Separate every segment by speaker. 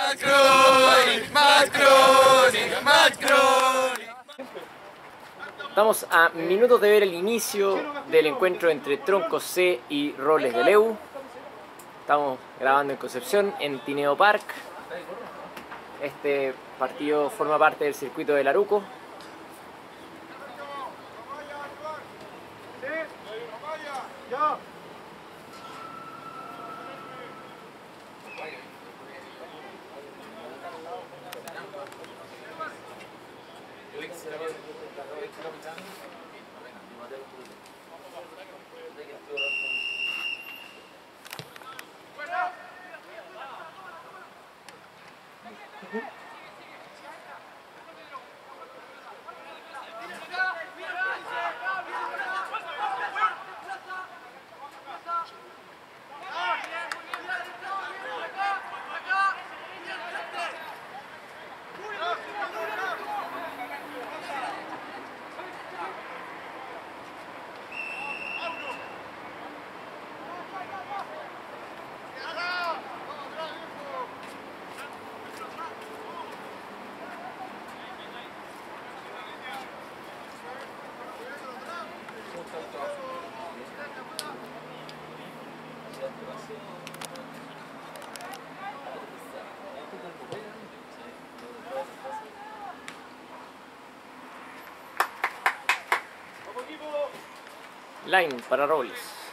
Speaker 1: Estamos a minutos de ver el inicio del encuentro entre Troncos C y Robles de Leu. Estamos grabando en Concepción, en Tineo Park. Este partido forma parte del circuito de Laruco. Line para Robles.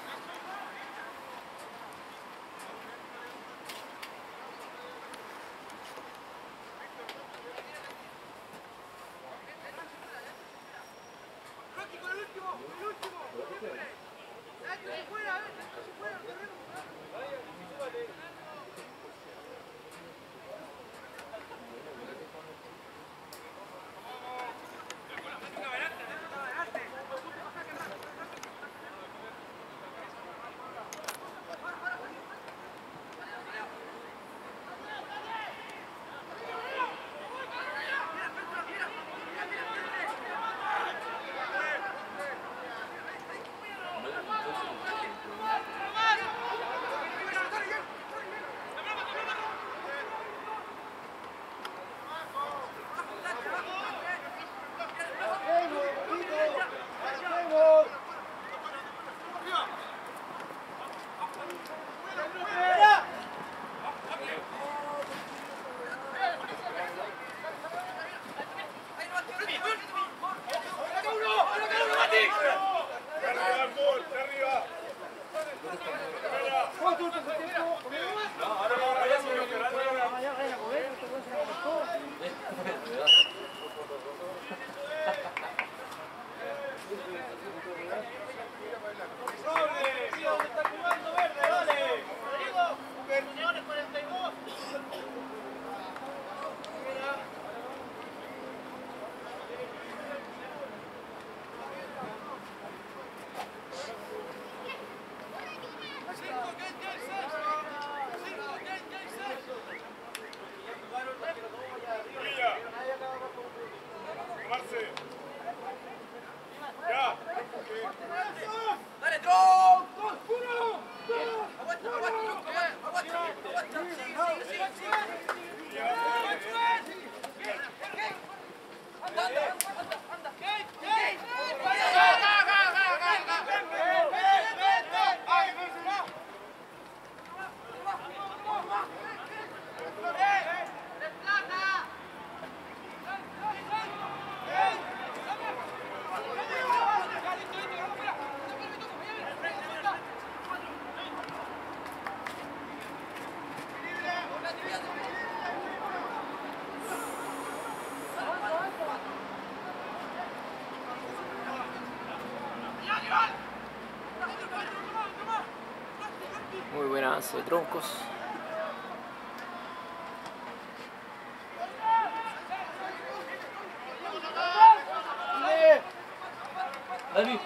Speaker 1: Muy buen avance de Troncos.
Speaker 2: Dani.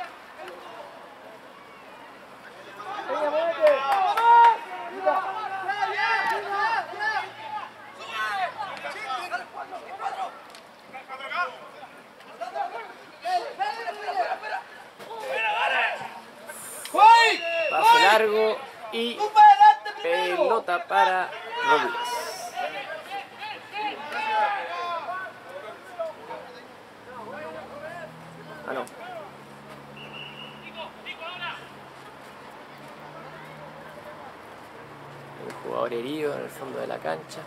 Speaker 1: Pase largo y pelota para Robles. jugador herido en el fondo de la cancha.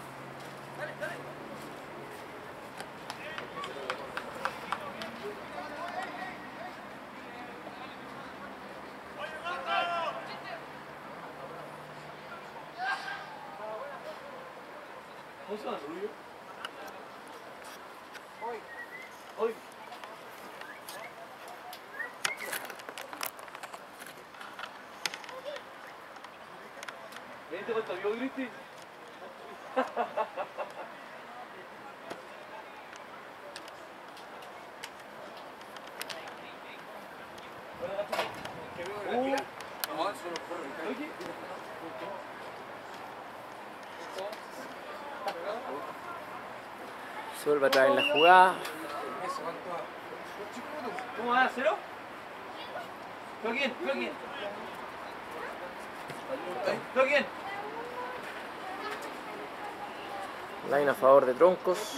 Speaker 2: ¿Te cuento yo, Cristi?
Speaker 1: Se vuelve a traer la jugada.
Speaker 2: ¿Cómo va? ¿Cero? ¿Quién?
Speaker 1: Line a favor de Troncos.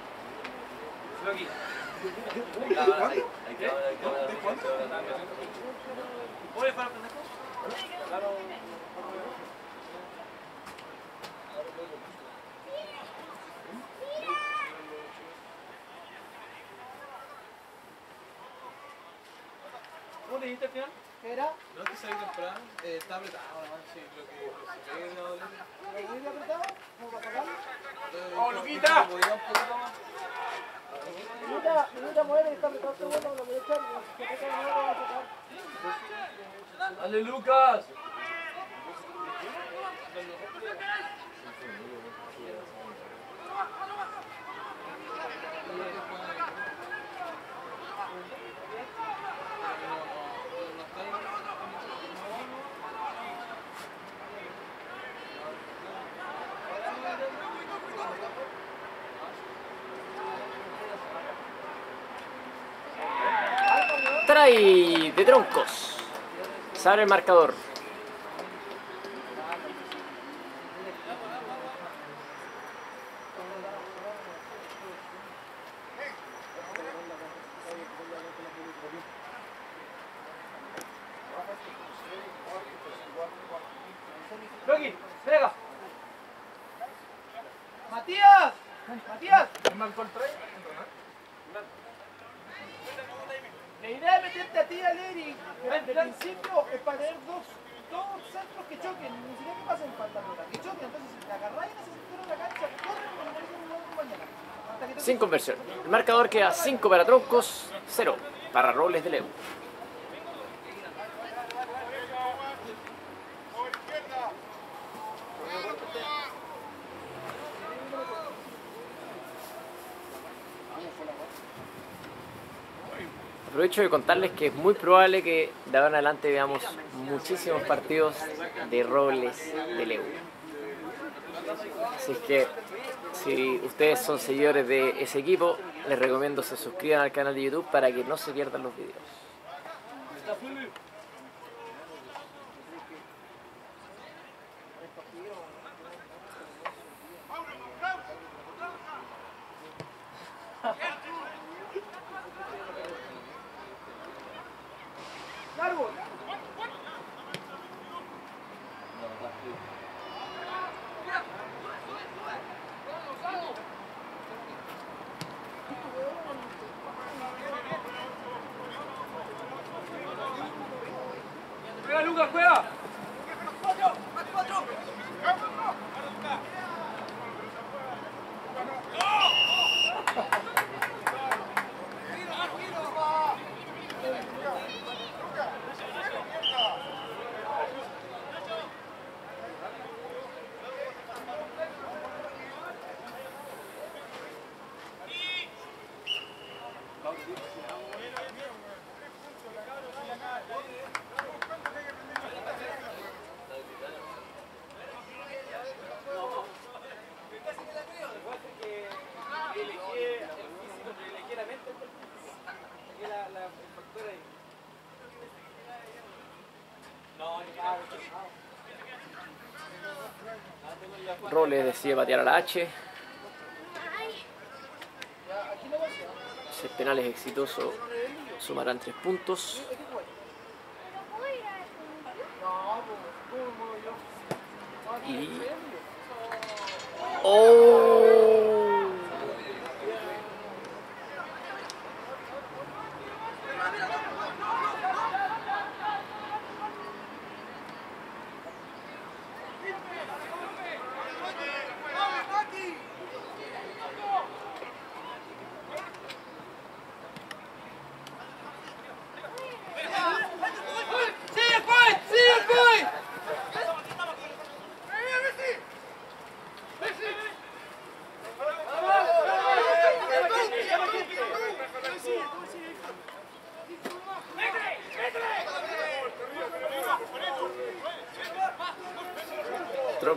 Speaker 2: ¿Cómo le dijiste al final?
Speaker 3: ¿Qué era?
Speaker 4: No es que salí temprano, está apretado, nomás, sí, creo que se ve una doble.
Speaker 3: ¿Lo muy apretado? ¿Cómo para pagarlo?
Speaker 4: ¡Oh, Luquita!
Speaker 2: ¿Podría un poquito más?
Speaker 3: Minuta muere y está apretado este bueno, lo voy a echar. Si se toca no lo voy a sacar.
Speaker 2: ¡Dale, Lucas!
Speaker 1: Trae de Troncos. Se abre el marcador.
Speaker 2: ¡Rocky! ¡Ven acá! ¡Matías! ¡Matías!
Speaker 3: La idea es meterte a ti, a Leri. De principio es para tener dos centros que choquen. Ni siquiera que pasen falta, que choquen. Entonces, si te agarráis en ese sector de la cancha, corren como lo dicen los compañeros. Hasta que te
Speaker 1: Sin conversión. El marcador queda 5 para Troncos, 0 para Robles de Leu. Aprovecho de contarles que es muy probable que de ahora en adelante veamos muchísimos partidos de Robles de Leu. Así es que si ustedes son seguidores de ese equipo, les recomiendo se suscriban al canal de YouTube para que no se pierdan los videos.
Speaker 3: largo.
Speaker 2: ¡Juega, Lucas, juega!
Speaker 1: Robles decide patear a la H. Si el penal es exitoso, sumarán 3 puntos. Y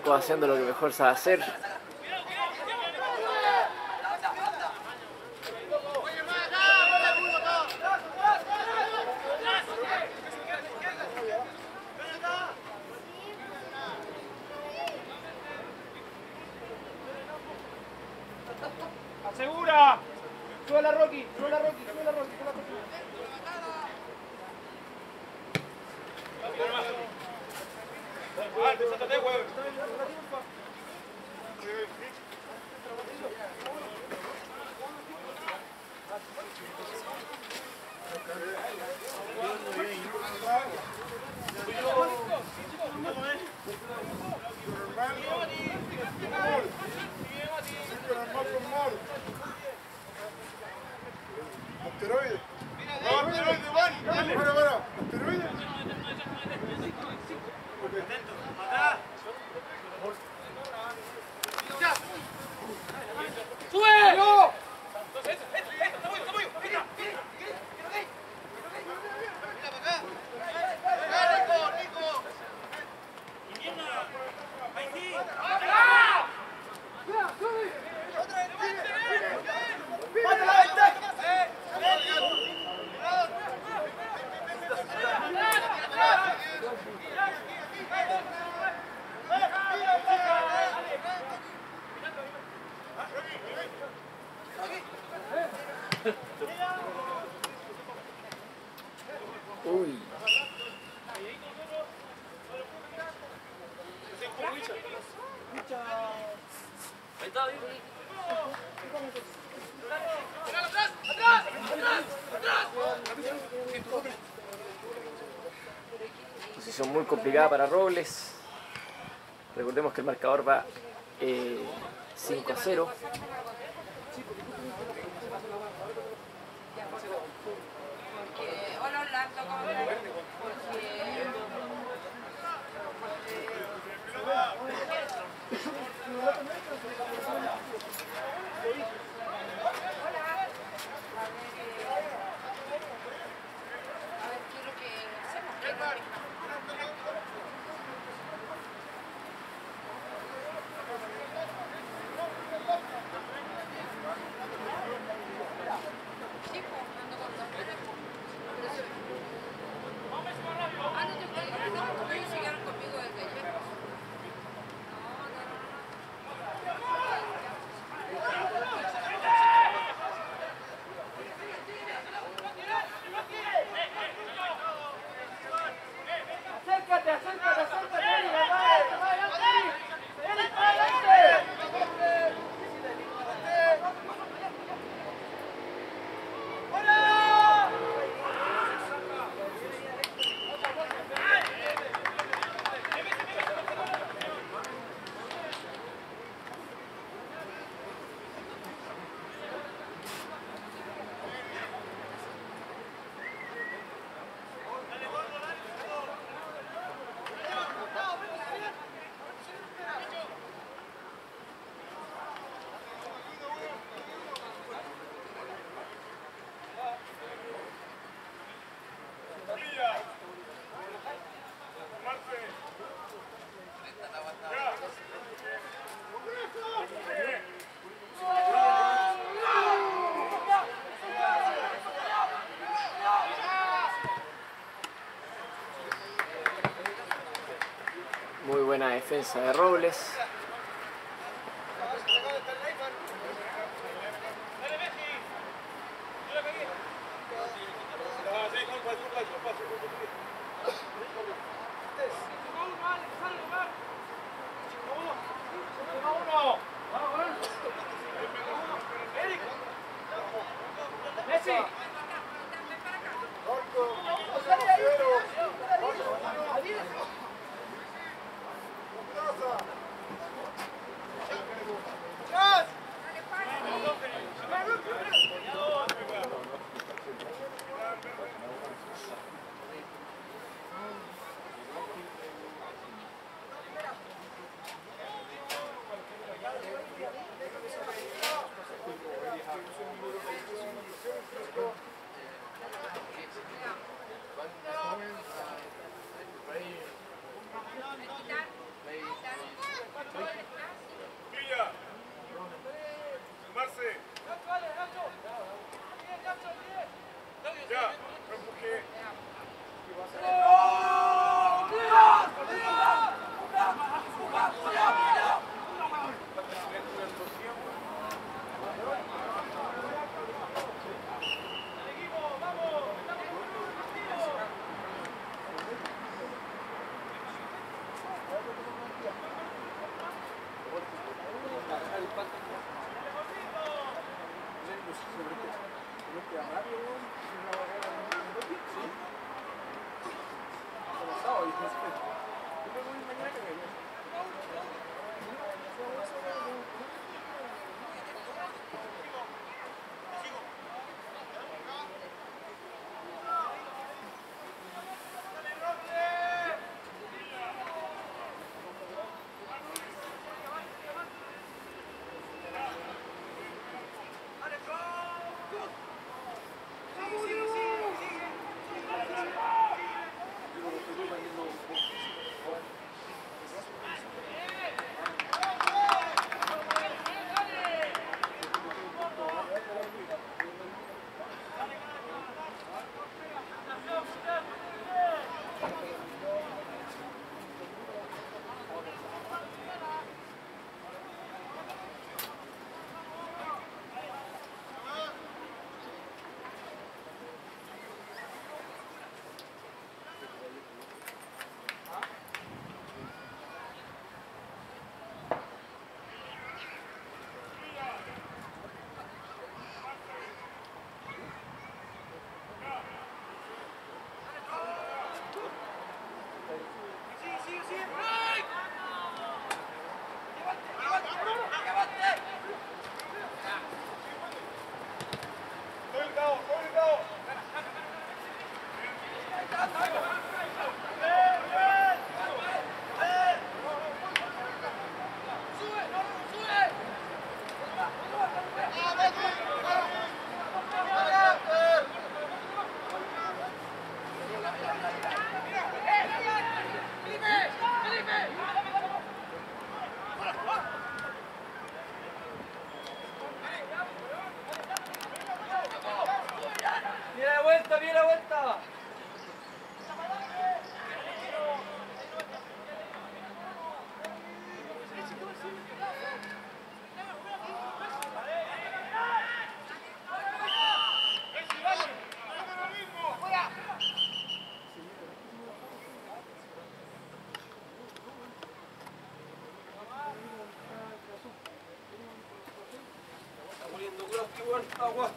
Speaker 1: Marco haciendo lo que mejor sabe hacer.
Speaker 3: ¡Asegura! ¡Sube la Rocky! ¡Sube la Rocky! ¡Sube la Rocky! ¡Sube la Rocky!
Speaker 5: Asteroide. No, asteroide, Juan. Para. Asteroide.
Speaker 3: ¡Sube! ¡No!
Speaker 1: Uy. Posición muy complicada para Robles. Recordemos que el marcador va 5-0.
Speaker 6: Hola Orlando, ¿cómo estás? A ver, quiero que hacemos. Sí, pues, ando con dos teléfonos. Ah, no te preocupes, no, ellos se quedaron conmigo desde ayer.
Speaker 3: Acércate, acércate, acércate, Eric, va adelante, Eric, va adelante. ¡Hola!
Speaker 1: Muy buena defensa de Robles.
Speaker 3: Messi.
Speaker 5: Ya, no empujé.
Speaker 2: Viene la vuelta.
Speaker 4: Está muriendo Groski, weón. Agua.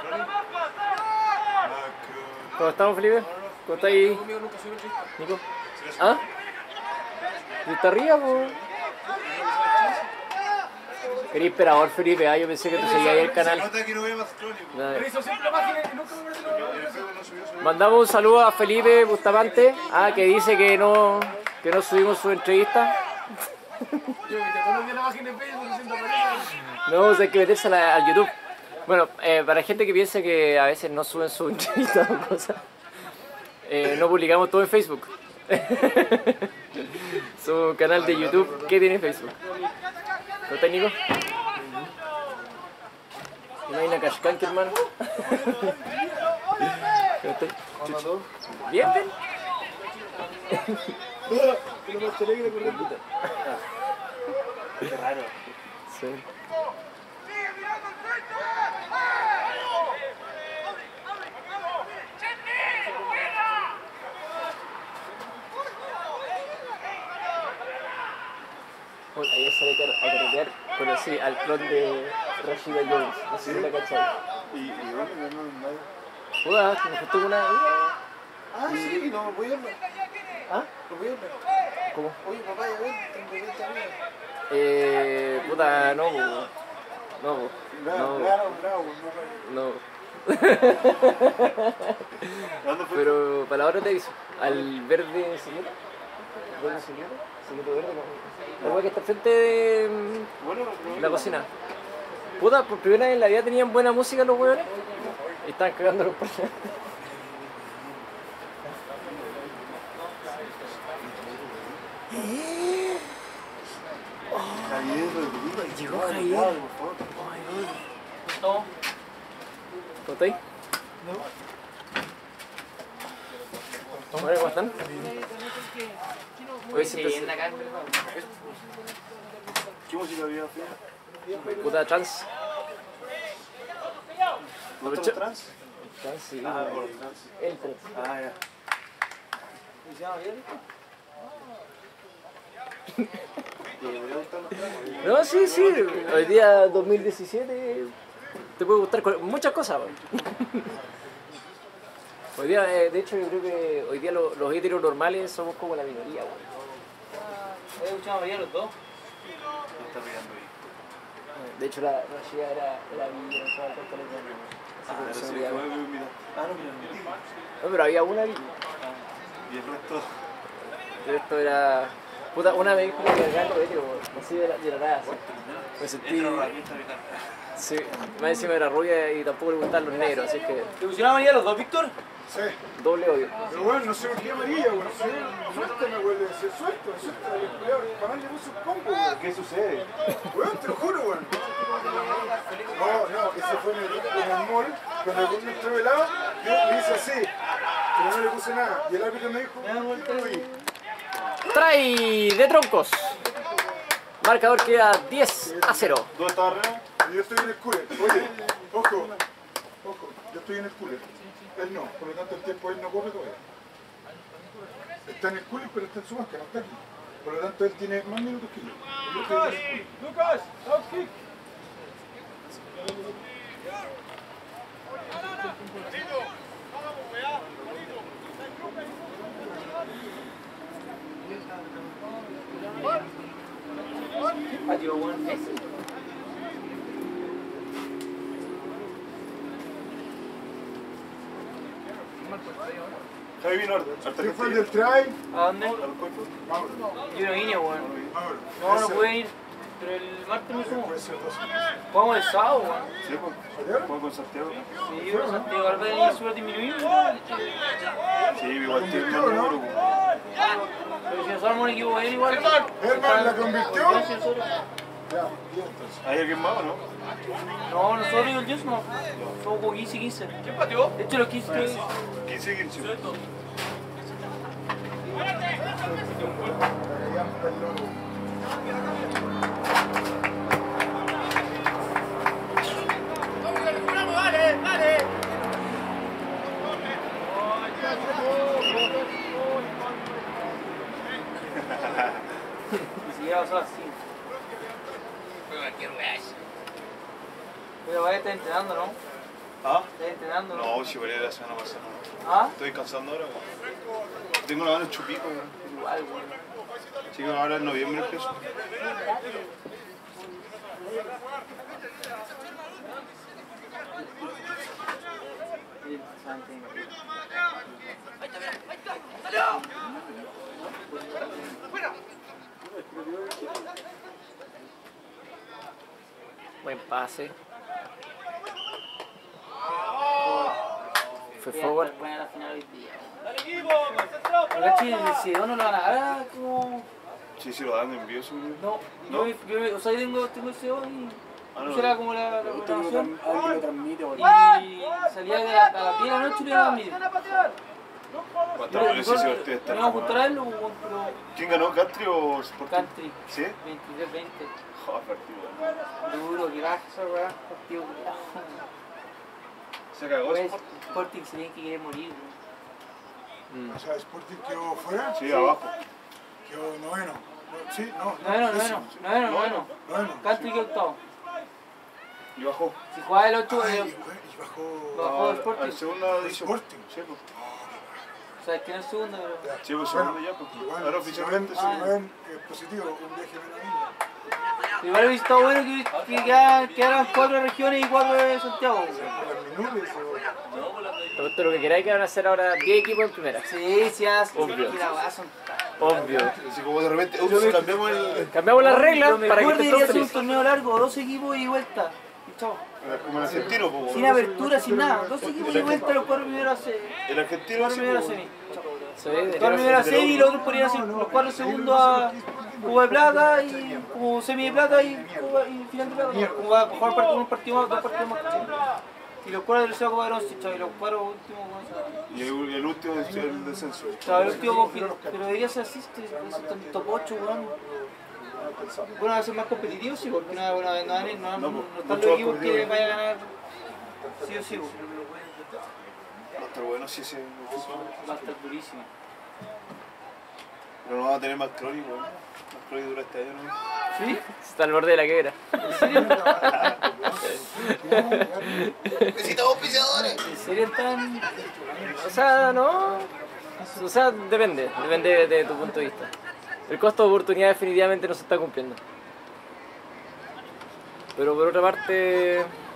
Speaker 1: ¿Cómo estamos, Felipe? ¿Cómo está ahí, Nico? ¿Ah? ¿Y está arriba, po? Quería esperador, Felipe, yo pensé que tú seguías ahí el canal. Mandamos un saludo a Felipe Bustamante, que dice que no subimos su entrevista. No, hay que meterse al YouTube. Bueno, para la gente que piensa que a veces no suben su entrevista o cosas, no publicamos todo en Facebook. Su canal de YouTube, ¿qué tiene Facebook? ¿Lo técnico? ¿No hay una cascanque, hermano? ¿Bien, bien? Qué raro. Sí. Bueno, ayer salí a carretear, conocí al clon de Rashida Jones, no sé si la cachai.
Speaker 7: ¿Y dónde no hay?
Speaker 1: Puta, me juntó con una...
Speaker 7: Sí, no, voy a irme.
Speaker 1: ¿Ah?
Speaker 7: No voy a irme.
Speaker 1: ¿Cómo?
Speaker 7: Oye, papá, ya ven, tengo 20 amigos.
Speaker 1: Puta, no,
Speaker 7: ¿Dónde fue?
Speaker 1: Pero para la hora te aviso, al verde secreto. ¿Verde secreto? Secreto verde, no. La hueá que está al frente de la cocina. Puta, por primera vez en la vida tenían buena música los hueones. Y estaban cagando los parlantes. Llegó Javier. Oh my god. ¿Cómo estáis? ¿Cómo están? Hoy siempre
Speaker 7: ¿Qué música había?
Speaker 1: puta trans.
Speaker 7: ¿No está trans?
Speaker 1: Trans, sí.
Speaker 7: Por trans.
Speaker 1: El trans.
Speaker 7: Ya.
Speaker 3: ¿Y se llama bien?
Speaker 1: No, sí. Hoy día 2017 te puede gustar muchas cosas. Hoy día, de hecho, yo creo que hoy día los heteros normales somos como la minoría.
Speaker 3: ¿Has escuchado a María los dos?
Speaker 7: Está pegando ahí.
Speaker 1: De hecho, la Rashida era mi estaba al canto no, pero había una aquí.
Speaker 7: Y el resto.
Speaker 1: Esto era... Puta, una vez como que acá lo hetero, así de la nada. Así. Me sentí... Sí, más encima era rubia y tampoco le gustaban los negros, así que...
Speaker 3: ¿Te pusieron a María los dos, Víctor?
Speaker 7: Sí.
Speaker 1: Doble odio.
Speaker 7: Pero bueno, no sé por qué amarilla, bueno, suéltame, güey, suéltame, para le puso un combo, güey. ¿Qué sucede? Weón, te lo juro, weón. No, ese fue en el mall, cuando el gol me entró velado, yo le hice así, pero no le puse nada. Y el árbitro me dijo, yo lo vi.
Speaker 1: Trae de troncos. Marcador queda 10-0.
Speaker 7: ¿Dónde estaba René? Yo estoy en el cooler. Oye, ojo, yo estoy en el cooler. Él no, por lo tanto el tiempo él no corre todavía. Está en el cooler, pero está en su banca, no está aquí. Por lo tanto él tiene más minutos que yo.
Speaker 3: Lucas, out kick.
Speaker 1: Patio, weón.
Speaker 7: Javi vino ¿Qué fue el del try?
Speaker 3: ¿A dónde?
Speaker 7: Mauro.
Speaker 3: Yo no vine, weón.
Speaker 7: Mauro.
Speaker 3: No pude ir, pero el martes me sumo.
Speaker 7: Puede ser dos.
Speaker 3: Jugamos el sábado, weón.
Speaker 7: ¿Sí, pues? ¿Juego con Santiago?
Speaker 3: Sí, pero Santiago Álvarez sube a disminuir.
Speaker 7: Sí, igual tiene un número.
Speaker 3: Pero si nosotros somos un equipo bien igual.
Speaker 7: Herman, ¿la convirtió?
Speaker 3: Ya, sí, nosotros.
Speaker 7: Ya, bien entonces. ¿Hay alguien más o no?
Speaker 3: No, nosotros y el Dios no. Somos como 15-15. ¿Quién pateó? De hecho, los 15 que...
Speaker 7: 15.
Speaker 3: Ni siquiera pasó así. Pero vaya a estar entrenando, ¿no?
Speaker 4: ¿Ah?
Speaker 3: ¿Estás entrenando?
Speaker 4: No, si volví la semana pasada.
Speaker 3: ¿Ah?
Speaker 4: Estoy cansando ahora, weón. Tengo la mano chupico, weón.
Speaker 3: Igual, weón.
Speaker 4: Sí, ahora en noviembre empiezo.
Speaker 1: Buen pase. Fue forward.
Speaker 3: Buena la final hoy día.
Speaker 2: ¡Dale equipo! ¡Concentrado!
Speaker 3: ¿Cachai? El Cidón no lo van a dar como...
Speaker 4: Sí, sí, lo dan en vivo, seguro.
Speaker 3: No, o sea, yo tengo el Cidón y...
Speaker 4: Ah, no.
Speaker 3: Será como la programación.
Speaker 7: Alguien lo transmite, boludo.
Speaker 3: Y salía de a las 10 de la noche y lo iba a dormir.
Speaker 4: ¿Cuántas veces se divertido
Speaker 3: Me iba a juntar a él, pero
Speaker 4: ¿Quién ganó, Country o Sporting?
Speaker 3: country,
Speaker 4: ¿Sí?
Speaker 3: 23-20.
Speaker 4: Joder, partido.
Speaker 3: Duro, que baja esa weá, partido culiao.
Speaker 4: Se cagó
Speaker 3: Pues,
Speaker 4: Sporting.
Speaker 3: Sporting se tiene que querer morir, weón.
Speaker 7: O sea, Sporting quedó fuera,
Speaker 4: Sí, abajo.
Speaker 7: quedó noveno. Sí, no.
Speaker 3: Noveno.
Speaker 7: Noveno.
Speaker 3: Country que octavo.
Speaker 4: Y bajó.
Speaker 3: Si jugaba el 8,
Speaker 7: Ay, y bajó
Speaker 3: bajó el Sporting.
Speaker 4: Al segunda división.
Speaker 7: Sporting.
Speaker 4: Sí, pues.
Speaker 3: O sea, que no es segundo, pero...
Speaker 4: Sí, pues
Speaker 7: Bueno,
Speaker 4: segundo ya, pues.
Speaker 7: igual,
Speaker 4: Ahora
Speaker 7: si
Speaker 4: oficialmente
Speaker 7: lo ven,
Speaker 4: sí.
Speaker 7: si lo ven, positivo, un viaje menos
Speaker 3: Igual hubiese estado bueno que quedaran 4 regiones y 4 de Santiago.
Speaker 7: ahí. Las minúsculas,
Speaker 1: Todo lo que queráis que van a hacer ahora 10 equipos en primera.
Speaker 3: Sí, sí, así.
Speaker 1: Obvio.
Speaker 3: La weá son...
Speaker 1: Obvio.
Speaker 4: Así como de repente, cambiamos el.
Speaker 1: Cambiamos las reglas
Speaker 3: Lo
Speaker 1: para que
Speaker 3: mejor
Speaker 1: estén
Speaker 3: debería
Speaker 1: todos
Speaker 3: ser un
Speaker 1: felices.
Speaker 3: torneo largo, 2 equipos y vuelta. Y chao.
Speaker 4: Como el argentino, pues.
Speaker 3: Sin apertura, sin nada. 2 equipos y vuelta, los 4 primeros a
Speaker 4: El argentino,
Speaker 3: 4
Speaker 4: sí,
Speaker 3: primeros a
Speaker 4: pues.
Speaker 3: semi.
Speaker 1: Sí,
Speaker 3: 4 primeros a semi y los otros podrían hacer los 4 segundos a Cuba de Plata y como semi de plata y final de plata. Como va a jugar un partido más, 2 partidos más. Y los 4 del Copa de Bronce, chao. Y los 4 últimos con
Speaker 4: Y el último es el descenso.
Speaker 3: Chao, el último con pero debería ser así, tan top 8, weón. Bueno, va a ser más competitivo, sí, porque no están los equipos que vayan a ganar sí o sí.
Speaker 4: Va a estar bueno si ese.
Speaker 3: Va a estar durísimo.
Speaker 4: Pero no vamos a tener más crónico, weón. Más crónico dura este año, ¿no?
Speaker 3: ¿Sí?
Speaker 1: Está al borde de la quiebra.
Speaker 4: Necesitamos pisadores.
Speaker 3: ¿En serio están...?
Speaker 1: O sea, no. O sea, depende de tu punto de vista. El costo de oportunidad definitivamente no se está cumpliendo. Pero por otra parte,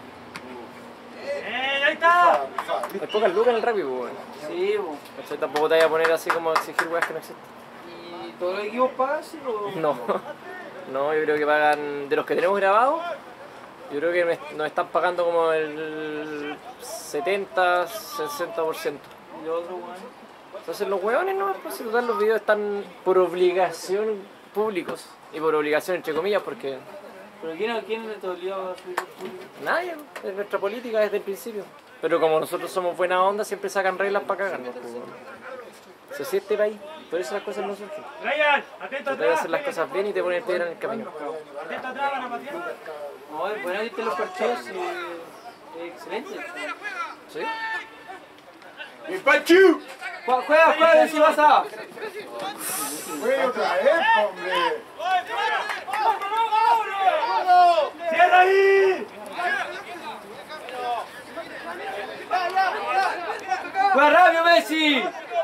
Speaker 2: ¡Ahí está!
Speaker 1: hay pocas lucas en el rugby, pues, bueno.
Speaker 3: Sí, po.
Speaker 1: ¿Cachai? Tampoco te vayas a poner así como a exigir weas que no existen.
Speaker 3: ¿Y todos los equipos pagan, sí, o...?
Speaker 1: No, no, yo creo que pagan, de los que tenemos grabados, yo creo que nos están pagando como el 70, 60%.
Speaker 3: ¿Y los otros, weón?
Speaker 1: Entonces los hueones no, pues si total los videos están por obligación públicos. Y por obligación entre comillas porque
Speaker 3: ¿Pero quién te obligaba a subir el público?
Speaker 1: nadie, es nuestra política desde el principio. Pero como nosotros somos buena onda, siempre sacan reglas para cagarnos. Pues, bueno. Si así este país, por eso las cosas no surgen.
Speaker 2: Ryan, atento
Speaker 1: Tratar de
Speaker 2: atrás.
Speaker 1: hacer las cosas bien y te ponen piedra en el camino.
Speaker 2: Atento atrás, van a patear.
Speaker 3: No, es bueno viste los partidos, es excelente.
Speaker 1: ¿Sí?
Speaker 7: ¡El Pachu!
Speaker 3: Juega, si vas a...
Speaker 7: ¡Fue otra vez, hombre!
Speaker 2: ¡Cierra ahí!
Speaker 3: ¡Juega rápido, Messi!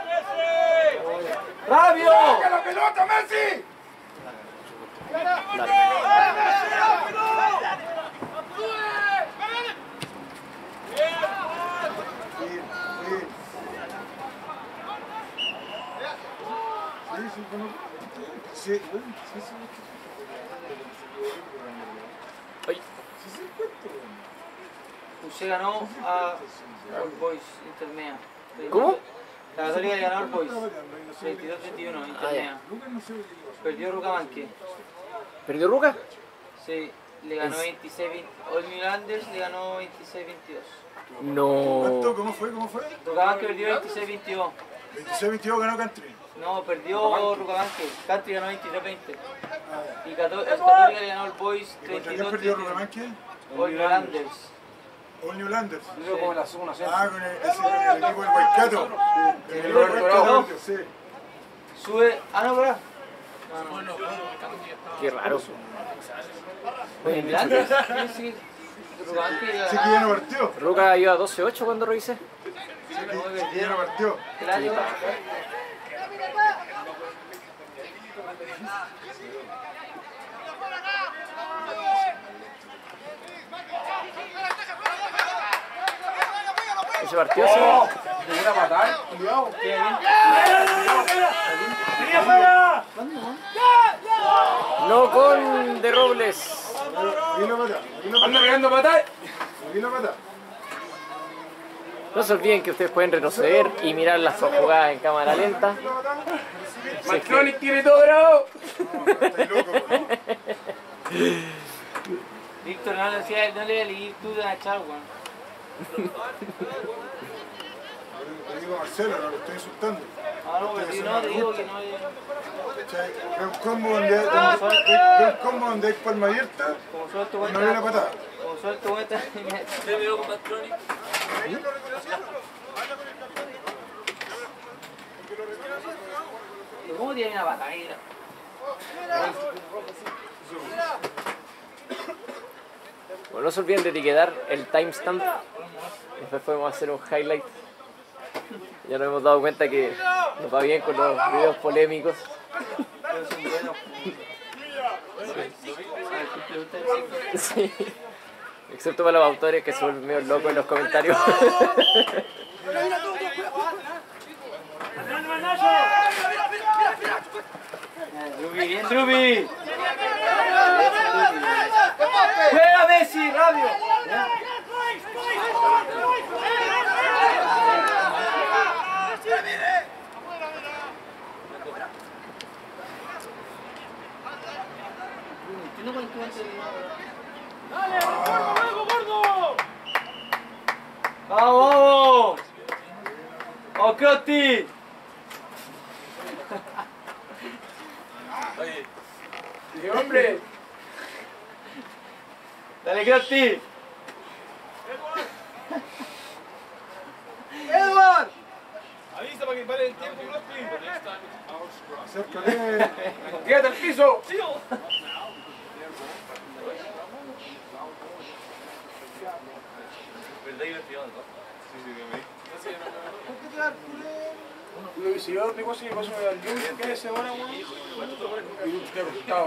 Speaker 3: ¡Rápido!
Speaker 7: ¡Saca la pelota, Messi! Sí,
Speaker 1: Ay,
Speaker 3: Usted ganó a All Boys Intermedia.
Speaker 1: ¿cómo?
Speaker 3: La Católica ganó a All Boys. 22-21, Intermedia. Perdió Rucamanque.
Speaker 1: ¿Perdió Ruca?
Speaker 3: Sí, le ganó 26-20. All New Landers le ganó 26-22.
Speaker 7: ¿Cuánto?
Speaker 1: No.
Speaker 7: ¿Cómo fue?
Speaker 3: Rucamanque perdió 26-22.
Speaker 7: 26-22 ganó Country.
Speaker 3: No, perdió Rucamanque. Country ganó 23-20. Y Católica le ganó All Boys
Speaker 7: ¿Y contra quién perdió
Speaker 3: 32-21.
Speaker 7: Rucamanque?
Speaker 3: All New Landers.
Speaker 7: All New Landers.
Speaker 3: Yo como la segunda
Speaker 7: Ah, con el equipo del Huaycato. El equipo del
Speaker 3: Colorado.
Speaker 7: Huaycato, sí.
Speaker 3: Sube. Ah, no, pará.
Speaker 1: Qué raro.
Speaker 3: ¿En Landers? Sí, sí.
Speaker 7: Sé que ya no partió.
Speaker 1: Ruca iba 12-8 cuando revisé.
Speaker 7: Sé que ya no partió.
Speaker 1: Ese partido sí.
Speaker 2: ¡Venía fuera!
Speaker 1: No con De Robles.
Speaker 7: Aquí lo mata.
Speaker 4: Anda pegando patada.
Speaker 7: Aquí lo mata.
Speaker 1: No se olviden que ustedes pueden retroceder y mirar las jugadas en cámara lenta.
Speaker 4: Macronic tiene todo grabado.
Speaker 7: Estáis loco, weón.
Speaker 8: Víctor, no le voy a leer tú de la charla.
Speaker 7: Te digo Marcelo, no lo estoy insultando.
Speaker 8: Ah, no, pero si no, te digo que no es.
Speaker 7: ¿Cachai? Ve un combo donde hay palma abierta
Speaker 8: Como suelto
Speaker 7: y
Speaker 8: con
Speaker 7: no ve la patada.
Speaker 8: Como suelto con esta.
Speaker 6: ¿Te veo con Macronic?
Speaker 8: ¿Cómo tiene una batalla?
Speaker 1: Bueno, no se olviden de etiquetar el timestamp. Después podemos hacer un highlight. Ya nos hemos dado cuenta que nos va bien con los videos polémicos. Sí. Excepto para los autores que se vuelven medio locos en los comentarios.
Speaker 8: Drupi, bien, Drupi. ¡Juega Messi, rápido! ¡Vamos! ¡Oh, Crotti!
Speaker 4: Hombre.
Speaker 8: ¡Dale, Crotti!
Speaker 4: Avisa para que pare el tiempo, Grotti.
Speaker 7: Acércale.
Speaker 4: Quédate al piso. Si yo digo si paso al Junior, ¿qué es ahora, weón? Y te gustaba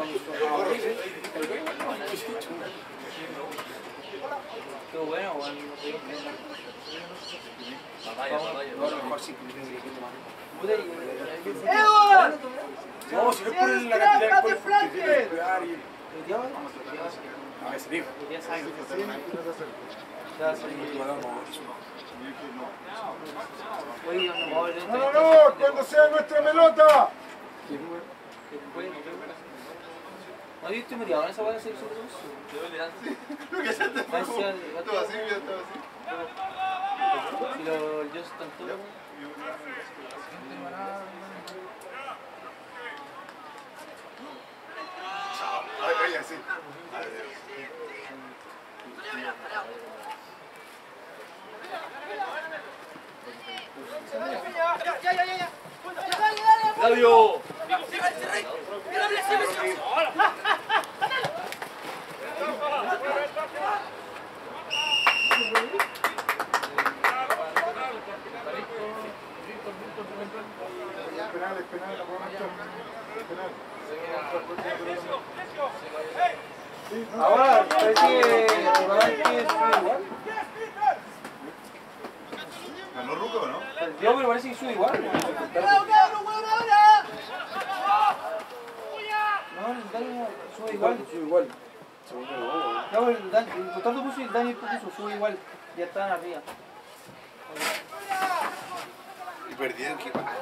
Speaker 8: Qué bueno, weón.
Speaker 7: No, si no es por la cantidad de goles, porque tiene que pegar y... A ver, se dijo. ¡Vámonos! ¡Cuando sea nuestra pelota!
Speaker 8: ¿No viste metido en esa weá de selección de luz?
Speaker 4: Lo que se te fue. Todo así, mira, todo así.
Speaker 8: Y los yo están todos.
Speaker 7: Ay, así.
Speaker 8: ¡Radio!
Speaker 7: Penal, la puedo marcar. Penal.
Speaker 8: Ahora, parece que es igual.
Speaker 7: ¿Ganó Ruco o no?
Speaker 8: Perdió, pero parece que sube igual. No, el Dani sube igual.
Speaker 7: Sube igual.
Speaker 8: No, el Gustavo puso y el Dani puso, sube igual. Ya estaban arriba.
Speaker 7: Y perdieron, ¿qué pasa?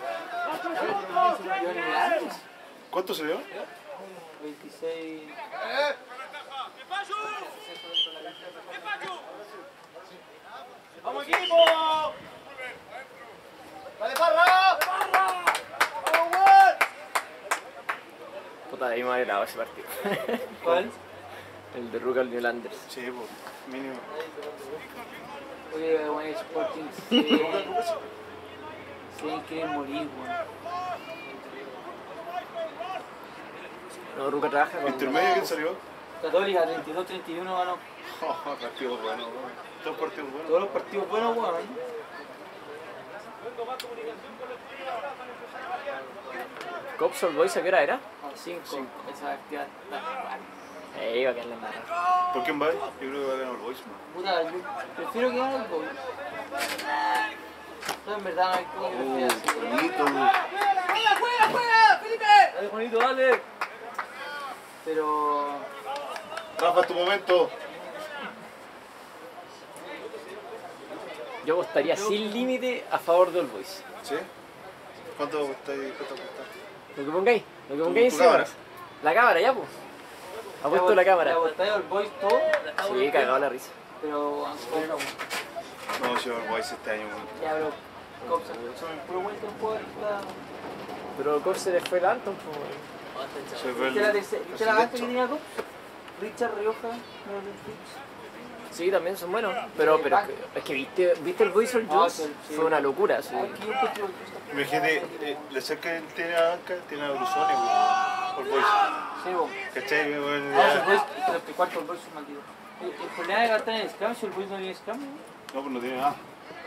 Speaker 7: ¿Cuánto se dio?
Speaker 8: 26.
Speaker 3: ¡Vamos, equipo! ¡Dale, Parra! ¡Vamos, Juan!
Speaker 1: Puta, ahí me ha grabado ese partido.
Speaker 8: ¿Cuál?
Speaker 1: El de Ruka al Newlanders.
Speaker 7: Sí, pues, mínimo.
Speaker 8: Oye, bueno, Sporting se quieren morir, weón.
Speaker 1: No, Ruka trabaja con...
Speaker 7: ¿Intermedio quién salió?
Speaker 8: Católica, 32-31 ganó.
Speaker 4: Partidos buenos, weón. Todos partidos buenos.
Speaker 8: Todos los partidos buenos, weón.
Speaker 1: Cops All Boys, ¿a qué hora era?
Speaker 8: 5. Esa actividad está igual.
Speaker 1: Iba a quedar la embarrada.
Speaker 4: ¿Por quién va? Yo creo que va a ganar el Boys, man.
Speaker 8: Puta, yo prefiero que gane el gol. No, en verdad no hay como que prefiera así.
Speaker 4: Bonito.
Speaker 6: ¡Juega, Felipe!
Speaker 8: Dale, Juanito, dale. Pero...
Speaker 4: Rafa, tu momento.
Speaker 1: Yo apostaría sin límite a favor de All Boys.
Speaker 4: ¿Sí? ¿Cuánto estáis? ¿Cuánto apostáis?
Speaker 1: Lo que pongáis
Speaker 4: Tu
Speaker 1: encima.
Speaker 4: cámara.
Speaker 1: La cámara, ya pues. Ha puesto la cámara.
Speaker 8: La botella del Boys todo.
Speaker 1: Sí, cagado la risa.
Speaker 8: Pero...
Speaker 4: No, yo el Boys este año, weón.
Speaker 8: Ya, bro. Cops, son el puro buen tiempo ahorita.
Speaker 1: Pero Cops se les fue el Anton, pues.
Speaker 4: Se ve
Speaker 8: ¿Viste la
Speaker 4: el...
Speaker 8: tercera- viste la gasta que tenía Cops? Richard Rioja, no
Speaker 1: Sí, también son buenos. Pero es que viste el Boys All Jones.
Speaker 8: sí.
Speaker 1: Fue una locura, sí.
Speaker 8: Aquí un poquito.
Speaker 4: Imagínate, le sé que él tiene a banca, tiene a Brusones, weón. Por Boys.
Speaker 8: Sí, vos.
Speaker 4: ¿Cachai, weón?
Speaker 8: Ah, el Boys, los que cuarto el Boys es maldito. El problema de gastar en el scam, si el Boys no tiene scam, ¿no?
Speaker 4: No, pues no tiene nada.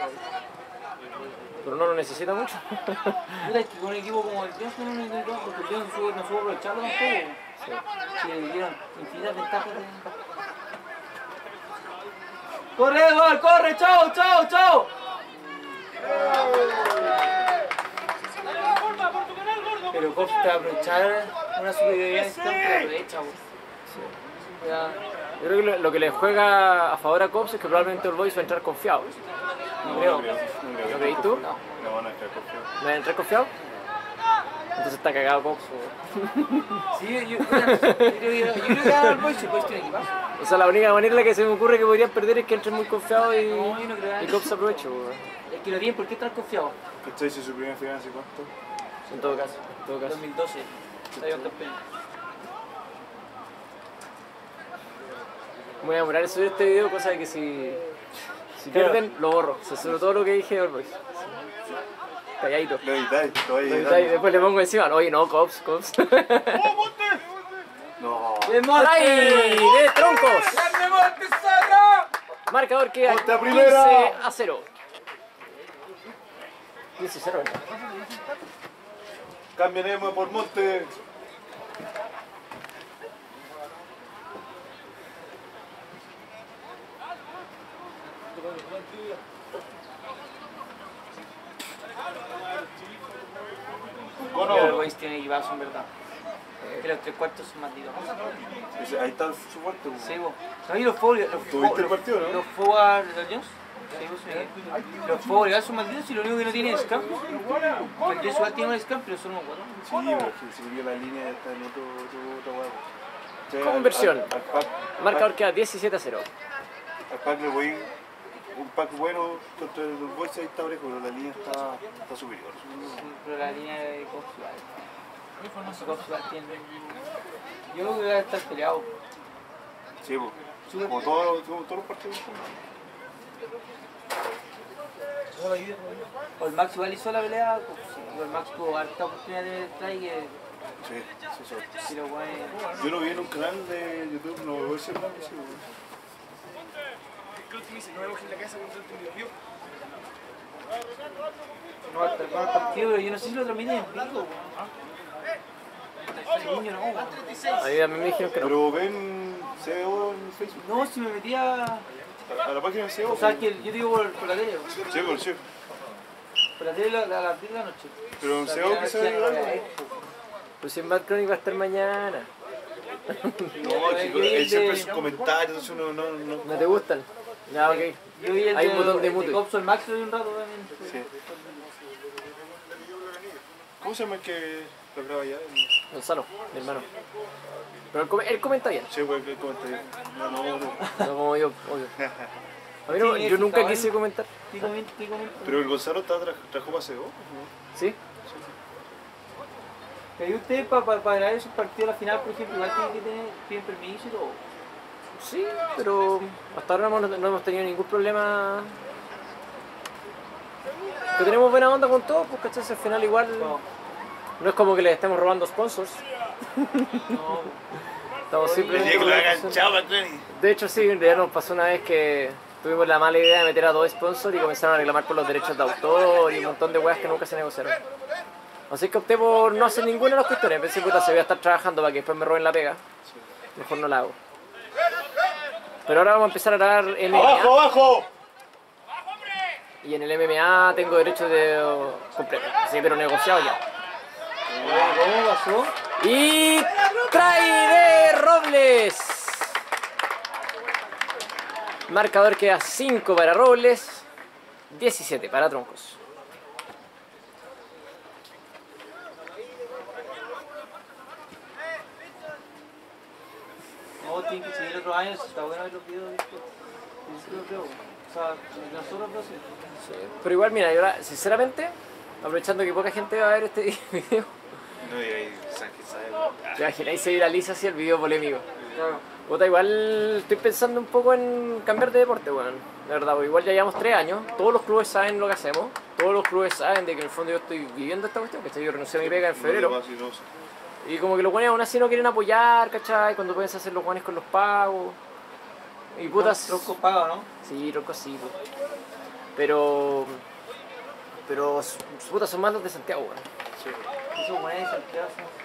Speaker 1: Pero no lo necesita mucho.
Speaker 8: Puta, es que con un equipo como el Dios no lo necesitamos, porque el Dios no supo aprovecharlo tampoco. Sí, le dieron infinitas ventajas de... ¡Corre, gol! ¡Corre! ¡Chao, chao, chao! Pero Cops te va a aprovechar una superioridad de scam, te la aprovecha, vos. Ya.
Speaker 1: Yo creo que lo que le juega a favor a Cops es que probablemente All Boys va a entrar confiado.
Speaker 4: No
Speaker 1: creo.
Speaker 4: creo.
Speaker 1: ¿Lo creís tú?
Speaker 8: No.
Speaker 4: No van a quedar confiados.
Speaker 1: ¿No va a entrar confiado? Entonces está cagado Cops. O...
Speaker 8: Sí, yo creo que ahora el Boys tiene equipazo.
Speaker 1: O sea, la única manera en la que se me ocurre que podrían perder es que entren muy confiados y,
Speaker 8: No, yo no creo.
Speaker 1: y Cops aproveche, weón.
Speaker 8: Es que no tienen por qué estar confiados.
Speaker 4: ¿Cachai? Si su primera final hace cuánto?
Speaker 1: En todo caso.
Speaker 8: 2012, salieron campeones.
Speaker 1: Me voy a demorar en subir este video, cosa de que si pierden, lo borro. Se sobre todo lo que dije de All Boys. Calladito.
Speaker 4: Lo editáis, lo vais a
Speaker 1: Y
Speaker 4: editar.
Speaker 1: después le pongo encima, oye, no, Cops.
Speaker 4: No.
Speaker 1: ¡Ay! ¡De troncos! Marcador queda
Speaker 4: ¡Otra primera!
Speaker 1: 15-0. 15-0.
Speaker 4: Cambiaremos por Monte.
Speaker 8: Pero el Boys tiene equipazo en verdad. Que los tres cuartos son malditos.
Speaker 4: Ahí está su fuerte.
Speaker 8: Sí, vos. No, y los forward.
Speaker 4: ¿Tuviste el partido, no?
Speaker 8: Los forward de los Jones. Sí, vos, sí. Los forward son malditos y lo único que no tienen es scam. El Jones igual tiene un scam, pero son unos guatos.
Speaker 4: Sí, pero que si vio la línea está en otro huevo.
Speaker 1: Conversión.
Speaker 4: Al pack,
Speaker 1: Marcador queda 17-0.
Speaker 4: al pack le voy un pack bueno contra el Boys, ahí está parejo, pero la línea está superior.
Speaker 8: Pero la línea de Cops igual. Cops igual tiene. Yo creo que va a estar peleado.
Speaker 4: Sí, pues. Como todos los partidos.
Speaker 8: O el Max igual hizo la pelea. O el Max tuvo harta oportunidad de strike.
Speaker 4: Sí.
Speaker 8: Y lo bueno.
Speaker 4: Yo lo vi en un canal de YouTube, no voy a decir nada, sí,
Speaker 8: No va a estar bueno el partido, pero yo no sé si lo transmiten en vivo. Niño, no.
Speaker 1: A mí también me dijeron que no.
Speaker 4: Pero ven CEO en Facebook.
Speaker 8: No, si me metía.
Speaker 4: A la página de CEO.
Speaker 8: O sea, que yo digo por la tele.
Speaker 4: Sí, por sí.
Speaker 8: Por la tele a las 10 de la noche.
Speaker 4: Pero en
Speaker 8: La
Speaker 4: CEO
Speaker 8: tele
Speaker 4: que se
Speaker 8: a
Speaker 4: ve
Speaker 8: las
Speaker 4: igual.
Speaker 8: 10.
Speaker 1: Pues si en Bad Chronic va a estar mañana.
Speaker 4: No, chicos, él siempre sus comentarios, entonces uno no.
Speaker 1: ¿No te gustan? Ya, ok.
Speaker 8: Yo vi el
Speaker 1: Hay un botón de mute.
Speaker 8: de Cops al Max lo vi un rato también.
Speaker 4: Sí. ¿Cómo se llama el que lo graba allá?
Speaker 1: Gonzalo, mi hermano. Pero él comenta bien.
Speaker 4: Sí, pues el comentario. No.
Speaker 1: No como yo, obvio. A mí no,
Speaker 8: Sí,
Speaker 1: yo nunca
Speaker 8: fijado,
Speaker 1: quise comentar.
Speaker 8: ¿Qué comenta?
Speaker 4: Pero el Gonzalo trajo para CEO.
Speaker 1: ¿Sí?
Speaker 8: Pero usted para grabar esos partidos a la final, por ejemplo, igual tiene que piden permiso y todo.
Speaker 1: Sí, pero hasta ahora no hemos tenido ningún problema. Que tenemos buena onda con todo, pues cachai, al final igual
Speaker 8: No,
Speaker 1: no es como que le estemos robando sponsors.
Speaker 8: no.
Speaker 1: Estamos simplemente...
Speaker 4: que lo hagan chao, Patroni.
Speaker 1: De hecho sí, ya nos pasó una vez que tuvimos la mala idea de meter a dos sponsors y comenzaron a reclamar por los derechos de autor y un montón de weas que nunca se negociaron. Así que opté por no hacer ninguna de las cuestiones. Pensé, puta, se voy a estar trabajando para que después me roben la pega. Mejor no la hago. Pero ahora vamos a empezar a dar MMA.
Speaker 4: ¡Abajo, abajo!
Speaker 1: Y en el MMA tengo derechos de completo. Sí, pero negociado ya.
Speaker 8: ¿Cómo pasó?
Speaker 1: Y trae de Robles. Marcador queda 5 para Robles, 17 para Troncos.
Speaker 8: No, tiene que seguir otros años, está bueno ver los videos después. Eso lo creo. O sea, nosotros dos sí.
Speaker 1: Sí, pero igual, mira, yo ahora, sinceramente, aprovechando que poca gente va a ver este video,
Speaker 4: No, y ahí, ¿sabes qué sabe?
Speaker 1: ¿te imagináis se viraliza así el video polémico?
Speaker 8: Claro.
Speaker 1: Puta, igual estoy pensando un poco en cambiar de deporte, weón. De verdad, porque igual ya llevamos 3 años, todos los clubes saben lo que hacemos, todos los clubes saben de que en el fondo yo estoy viviendo esta cuestión, que yo renuncié a mi pega en febrero. Y como que los guanes aún así no quieren apoyar, ¿cachai? Cuando pueden hacer los guanes con los pagos. Y putas...
Speaker 8: Tronco paga, ¿no?
Speaker 1: Sí, troncos sí, pues. Pero putas son más los de Santiago, weón.
Speaker 8: Esos güeyes de Santiago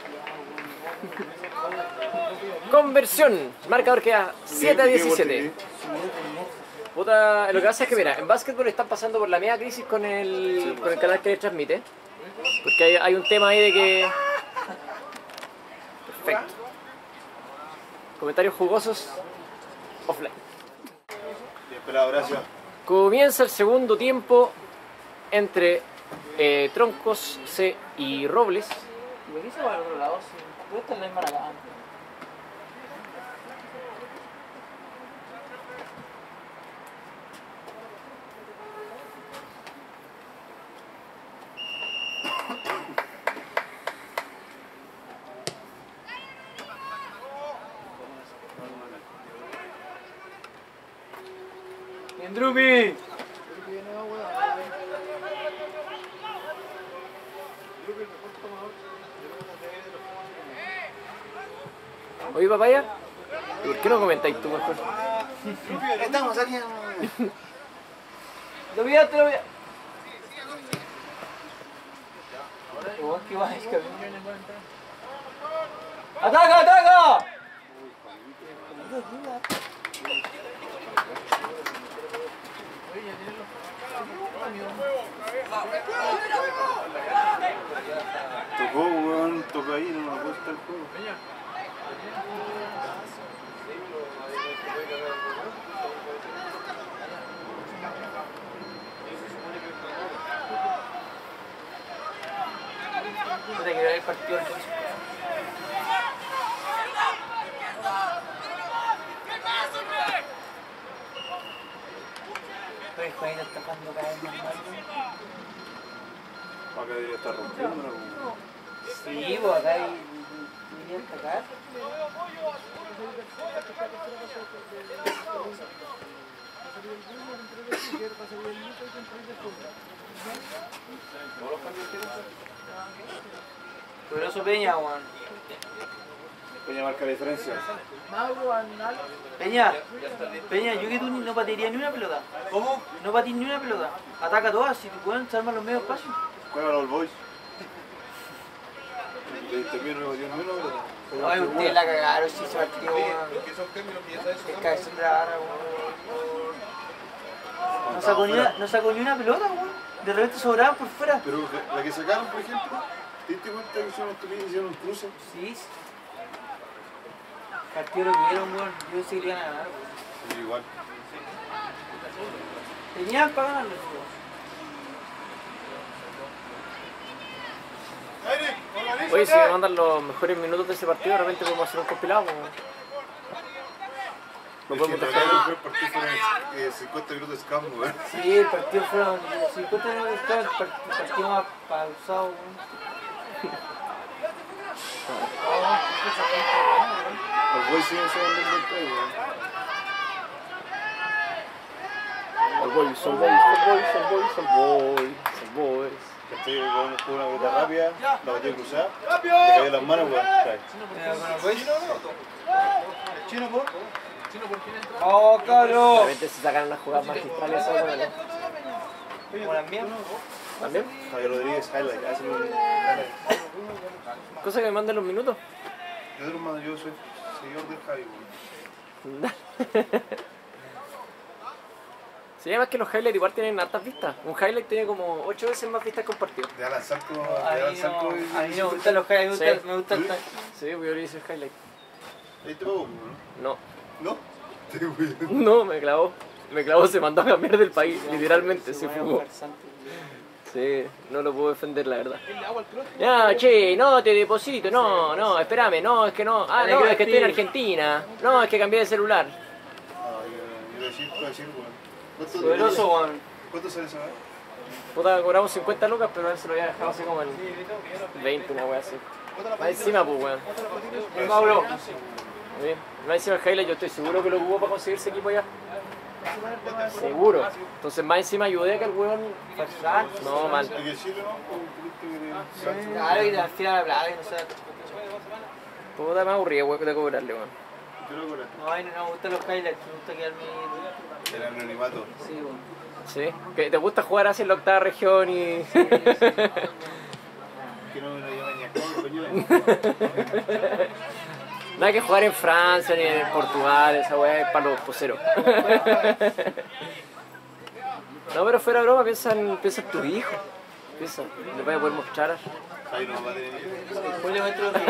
Speaker 8: son...
Speaker 1: Conversión, marcador queda 7 a 17. Puta, lo que pasa es que mira, en básquetbol están pasando por la media crisis con el canal que les transmite. Porque hay un tema ahí de que... Perfecto. Comentarios jugosos offline.
Speaker 4: Bien pelado, gracias.
Speaker 1: Comienza el segundo tiempo entre Troncos C y Robles.
Speaker 8: ¿Y por qué se va al otro lado? Si puede estar la misma acá. ¡Drupi!
Speaker 1: Oye, papaya, ¿por qué no comentáis tú mejor?
Speaker 4: Estamos aquí.
Speaker 8: Lo pillaste, lo pillaste. ¿Qué va? ¡Ataca, ataca!
Speaker 4: Tocó, weón, tocó ahí, no me gusta el juego.
Speaker 8: Puta que ver el partido. Oye, Juanito está jugando cada vez más mal.
Speaker 4: Acá debería estar rompiendo.
Speaker 8: Sí, pues acá hay... debería atacar. Poderoso Peña, weón.
Speaker 4: Peña marca la diferencia.
Speaker 8: Peña, yo que tú no patearías ni una pelota. ¿Cómo? No pateas ni una pelota. Ataca todas, si tú puedes, se arman los medios espacios.
Speaker 4: Juega al boys. Termino no dio menos.
Speaker 8: Ay, ustedes la cagaron, si se partió, weón. Es cabezón de la barra, weón. No sacó ni una pelota, weón. De repente sobraban por fuera.
Speaker 4: Pero la que sacaron, por ejemplo, ¿te diste cuenta que hicieron un cruce?
Speaker 8: Sí. Partido lo que dieron, weón. Yo pensé que iban a ganar, weón.
Speaker 4: Sí, igual.
Speaker 8: Tenían para ganarlo, weón.
Speaker 1: Oye, si me mandan los mejores minutos de ese partido, de repente podemos hacer un compilado. No podemos dejar.
Speaker 4: El partido fueron 50 minutos de scam, weón.
Speaker 8: Sí, el partido fueron 50 minutos de estar, el partido más pausado, weón.
Speaker 4: Los boys siguen siendo el golpe, weón.
Speaker 1: All boys, all boys, all boys, all boys, all boys, all boys.
Speaker 4: ¿Cachai? Con una pelota rápida, la batió cruzada, le cayó las manos, weón. Cae.
Speaker 3: Chino por.
Speaker 8: ¡Oh,
Speaker 1: De
Speaker 8: cabrón!
Speaker 1: repente se sacan unas jugadas magistrales eso, bueno, ¿no?
Speaker 8: ¿Como las mías?
Speaker 1: ¿También?
Speaker 4: Javier Rodríguez, highlight, hace un highlight.
Speaker 1: Cosa que me mandan los minutos.
Speaker 4: Yo soy seguidor del Javi, weón.
Speaker 1: Se llama que los highlights igual tienen hartas vistas. Un highlight tiene como 8 veces más vistas que un partido.
Speaker 4: De Alan Salco,
Speaker 8: A mí no me gustan los highlights,
Speaker 1: Sí.
Speaker 8: me gusta el
Speaker 1: Sí, pues yo le hice el highlight.
Speaker 4: Ahí te pago, ¿no?
Speaker 1: No,
Speaker 4: ¿No? Te cuido.
Speaker 1: no, me clavó. Me clavó, se mandó a cambiar del país, literalmente, se fugó. Sí, no lo puedo defender, la verdad. No, che, no, te deposito, no, espérame, no, es que no. Ah, no, es que estoy en Argentina. No, es que cambié de celular.
Speaker 4: Yo decir, weón.
Speaker 8: Poderoso, weón.
Speaker 4: ¿Cuánto sale esa vez?
Speaker 1: Puta, cobramos 50 lucas, pero él se lo había dejado así como en 20, una wea así. Más encima, pues, weón.
Speaker 8: El Mauro.
Speaker 1: Bien. Más encima el highlight, yo estoy seguro que lo ocupó para conseguir ese equipo ya. Seguro. Entonces, más encima ayudé a que el weón. No, mal.
Speaker 4: Hay que decirlo, ¿no?
Speaker 8: Claro, y al final hablaba y no sé.
Speaker 1: Puta, me aburrí, weón, de cobrarle, weón.
Speaker 4: Yo lo cobro.
Speaker 8: No, ay, no me gustan los highlights, me gusta quedarme.
Speaker 4: El anonimato.
Speaker 8: Sí, weón.
Speaker 1: ¿Sí? ¿Que te gusta jugar así en la octava región y...?
Speaker 4: Que no me lo llaman ni a coño.
Speaker 1: No hay que jugar en Francia ni en Portugal, esa weá es para los poseros. No, pero fuera de broma, piensa en tu hijo. Piensa, le voy a poder mostrar.
Speaker 4: Ahí no va a tener.
Speaker 8: Julio entró de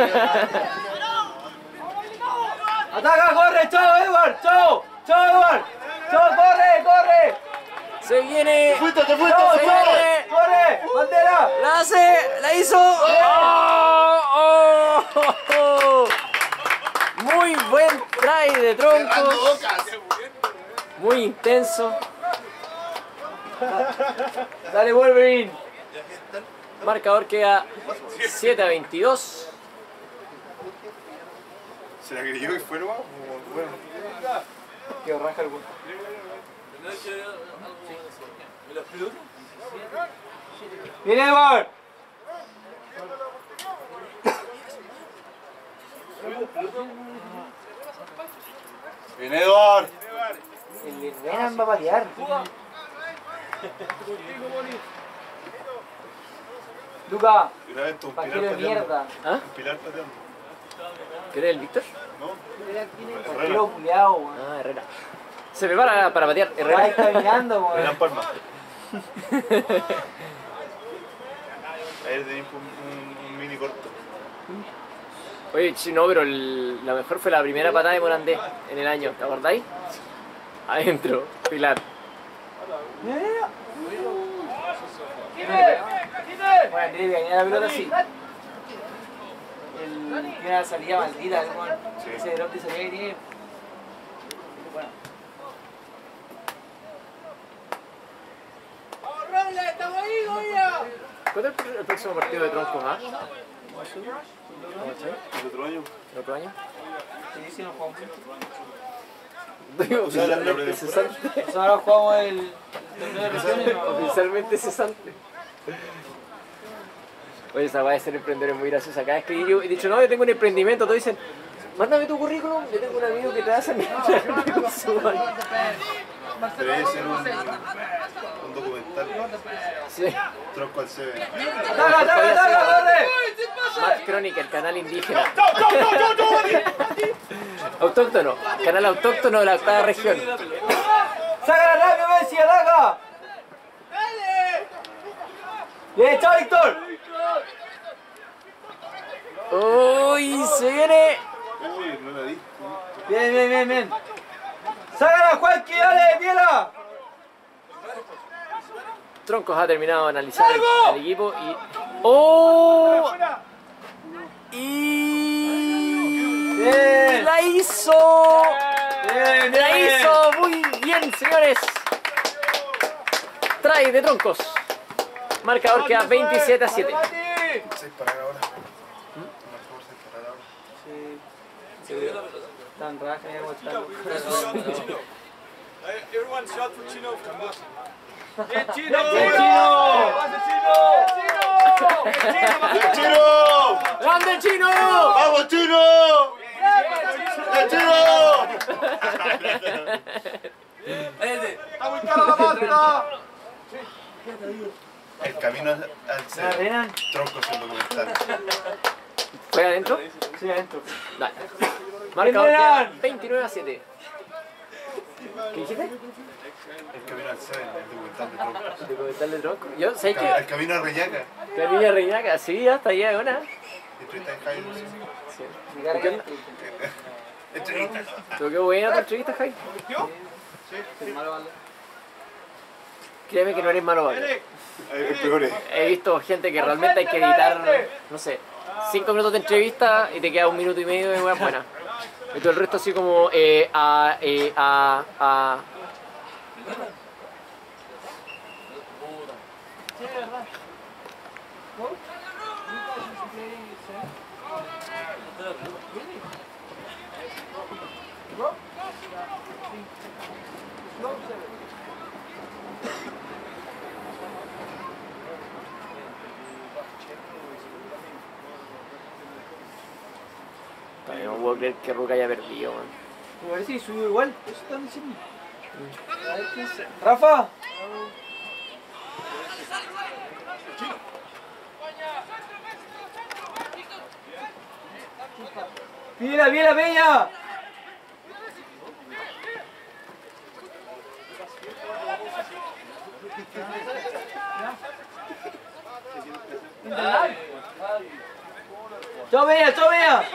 Speaker 8: ¡ataca, corre! ¡Chao, Edward! ¡Chao! ¡Chao, Edward! ¡Chao, corre!
Speaker 1: Se viene.
Speaker 4: ¡Te fuiste!
Speaker 1: Se viene.
Speaker 8: ¡Corre! ¡Bandera!
Speaker 1: La hace, la hizo. ¡Oh! ¡Oh! Muy buen try de Troncos. Muy intenso.
Speaker 8: ¡Dale, Wolverine!
Speaker 1: Marcador queda 7-22.
Speaker 4: ¿Se la creyó y fue nomás? Bueno.
Speaker 8: Que raja el weón. ¡Viene, Edward!
Speaker 4: ¡Viene Eduard!
Speaker 8: El Renan va a patear. Luca,
Speaker 4: Una vez tu
Speaker 8: paquero
Speaker 4: Pilar
Speaker 8: de mierda.
Speaker 1: ¿Ah?
Speaker 4: Un Pilar pateando.
Speaker 1: ¿Quién es el Víctor?
Speaker 4: ¿No?
Speaker 8: Paquero culiao, weón.
Speaker 1: Ah, Herrera. Se prepara para patear.
Speaker 8: Va
Speaker 1: Herrera.
Speaker 8: caminando, weón.
Speaker 4: Gran Palma. Ayer teníamos un mini corto.
Speaker 1: Oye, sí, no, pero la mejor fue la primera patada de Morandé en el año, ¿te acordáis? Adentro, Pilar.
Speaker 8: Bueno, tiene que venir la pelota así. Tiene la salida maldita, weón.
Speaker 4: Sí.
Speaker 8: Ese drop de salida que tiene. Bueno.
Speaker 1: ¿Cuándo es el próximo partido de Troncos, ah?
Speaker 4: El otro año.
Speaker 1: ¿El otro año?
Speaker 8: Sí, sí, nos jugamos.
Speaker 1: Digo,
Speaker 4: O sea, la
Speaker 1: oficialmente cesante.
Speaker 8: Nosotros ahora jugamos el torneo de regiones, ¿no?
Speaker 1: Oficialmente cesante. Oye, esa va a ser emprendedor es muy graciosa. Cada vez que yo he dicho, no, yo tengo un emprendimiento, todos dicen, mándame tu currículum, yo tengo un amigo que te hace mi
Speaker 4: Pero debe ser un documental.
Speaker 1: Sí.
Speaker 4: Tronco al CV.
Speaker 8: ¡Ataca, corre!
Speaker 1: Matt Chronic, el canal indígena. Autóctono, canal autóctono de la octava región.
Speaker 8: ¡Sácala rápido, Messi, ataca! ¡Bien, chao, Víctor!
Speaker 1: Uy, se viene.
Speaker 4: Uy, no la di.
Speaker 8: Bien. ¡Sácala, Juanqui, dale, Piela!
Speaker 1: Troncos ha terminado de analizar el equipo y... ¡Oh! Y...
Speaker 8: Bien.
Speaker 1: ¡La hizo!
Speaker 8: Bien,
Speaker 1: ¡La hizo! ¡Muy bien, señores! Try de Troncos. Marcador queda 27-7.
Speaker 4: 6 para ahora. Por favor, 6 para ahora.
Speaker 8: Tan raja,
Speaker 5: Everyone shout for Chino.
Speaker 8: ¡Bien, Chino!
Speaker 4: ¡El Chino!
Speaker 1: ¡Grande Chino!
Speaker 4: ¡Vamos, Chino! ¡El Chino!
Speaker 3: ¡Está muy cara la pasta!
Speaker 4: El camino al ser. Troncos el documental.
Speaker 1: ¿Fue adentro?
Speaker 8: Sí, adentro.
Speaker 1: Dale. Marca 29-7. ¿Qué dijiste?
Speaker 4: El camino al ser, el documental de troncos.
Speaker 1: ¿Documental de tronco? Yo sé
Speaker 4: El
Speaker 1: que
Speaker 4: camino a Reñaca.
Speaker 1: Camilla Reinaca, sí, hasta allá de una.
Speaker 4: Entrevista en Jaime.
Speaker 1: Sí.
Speaker 4: Entrevista.
Speaker 1: Pero qué buena tu entrevista, Jai. Créeme que no eres malo, ¿vale?
Speaker 4: El peor es.
Speaker 1: He visto gente que realmente hay que editar, no sé, 5 minutos de entrevista y te queda 1 minuto y medio de buena buena. Y todo el resto así como También no puedo creer que Ruca haya perdido, man.
Speaker 8: Me parece que subió igual, eso están diciendo. Rafa. ¡Pídela, pídela, Peña! ¡Chao, Peña! ¡Chao, Peña!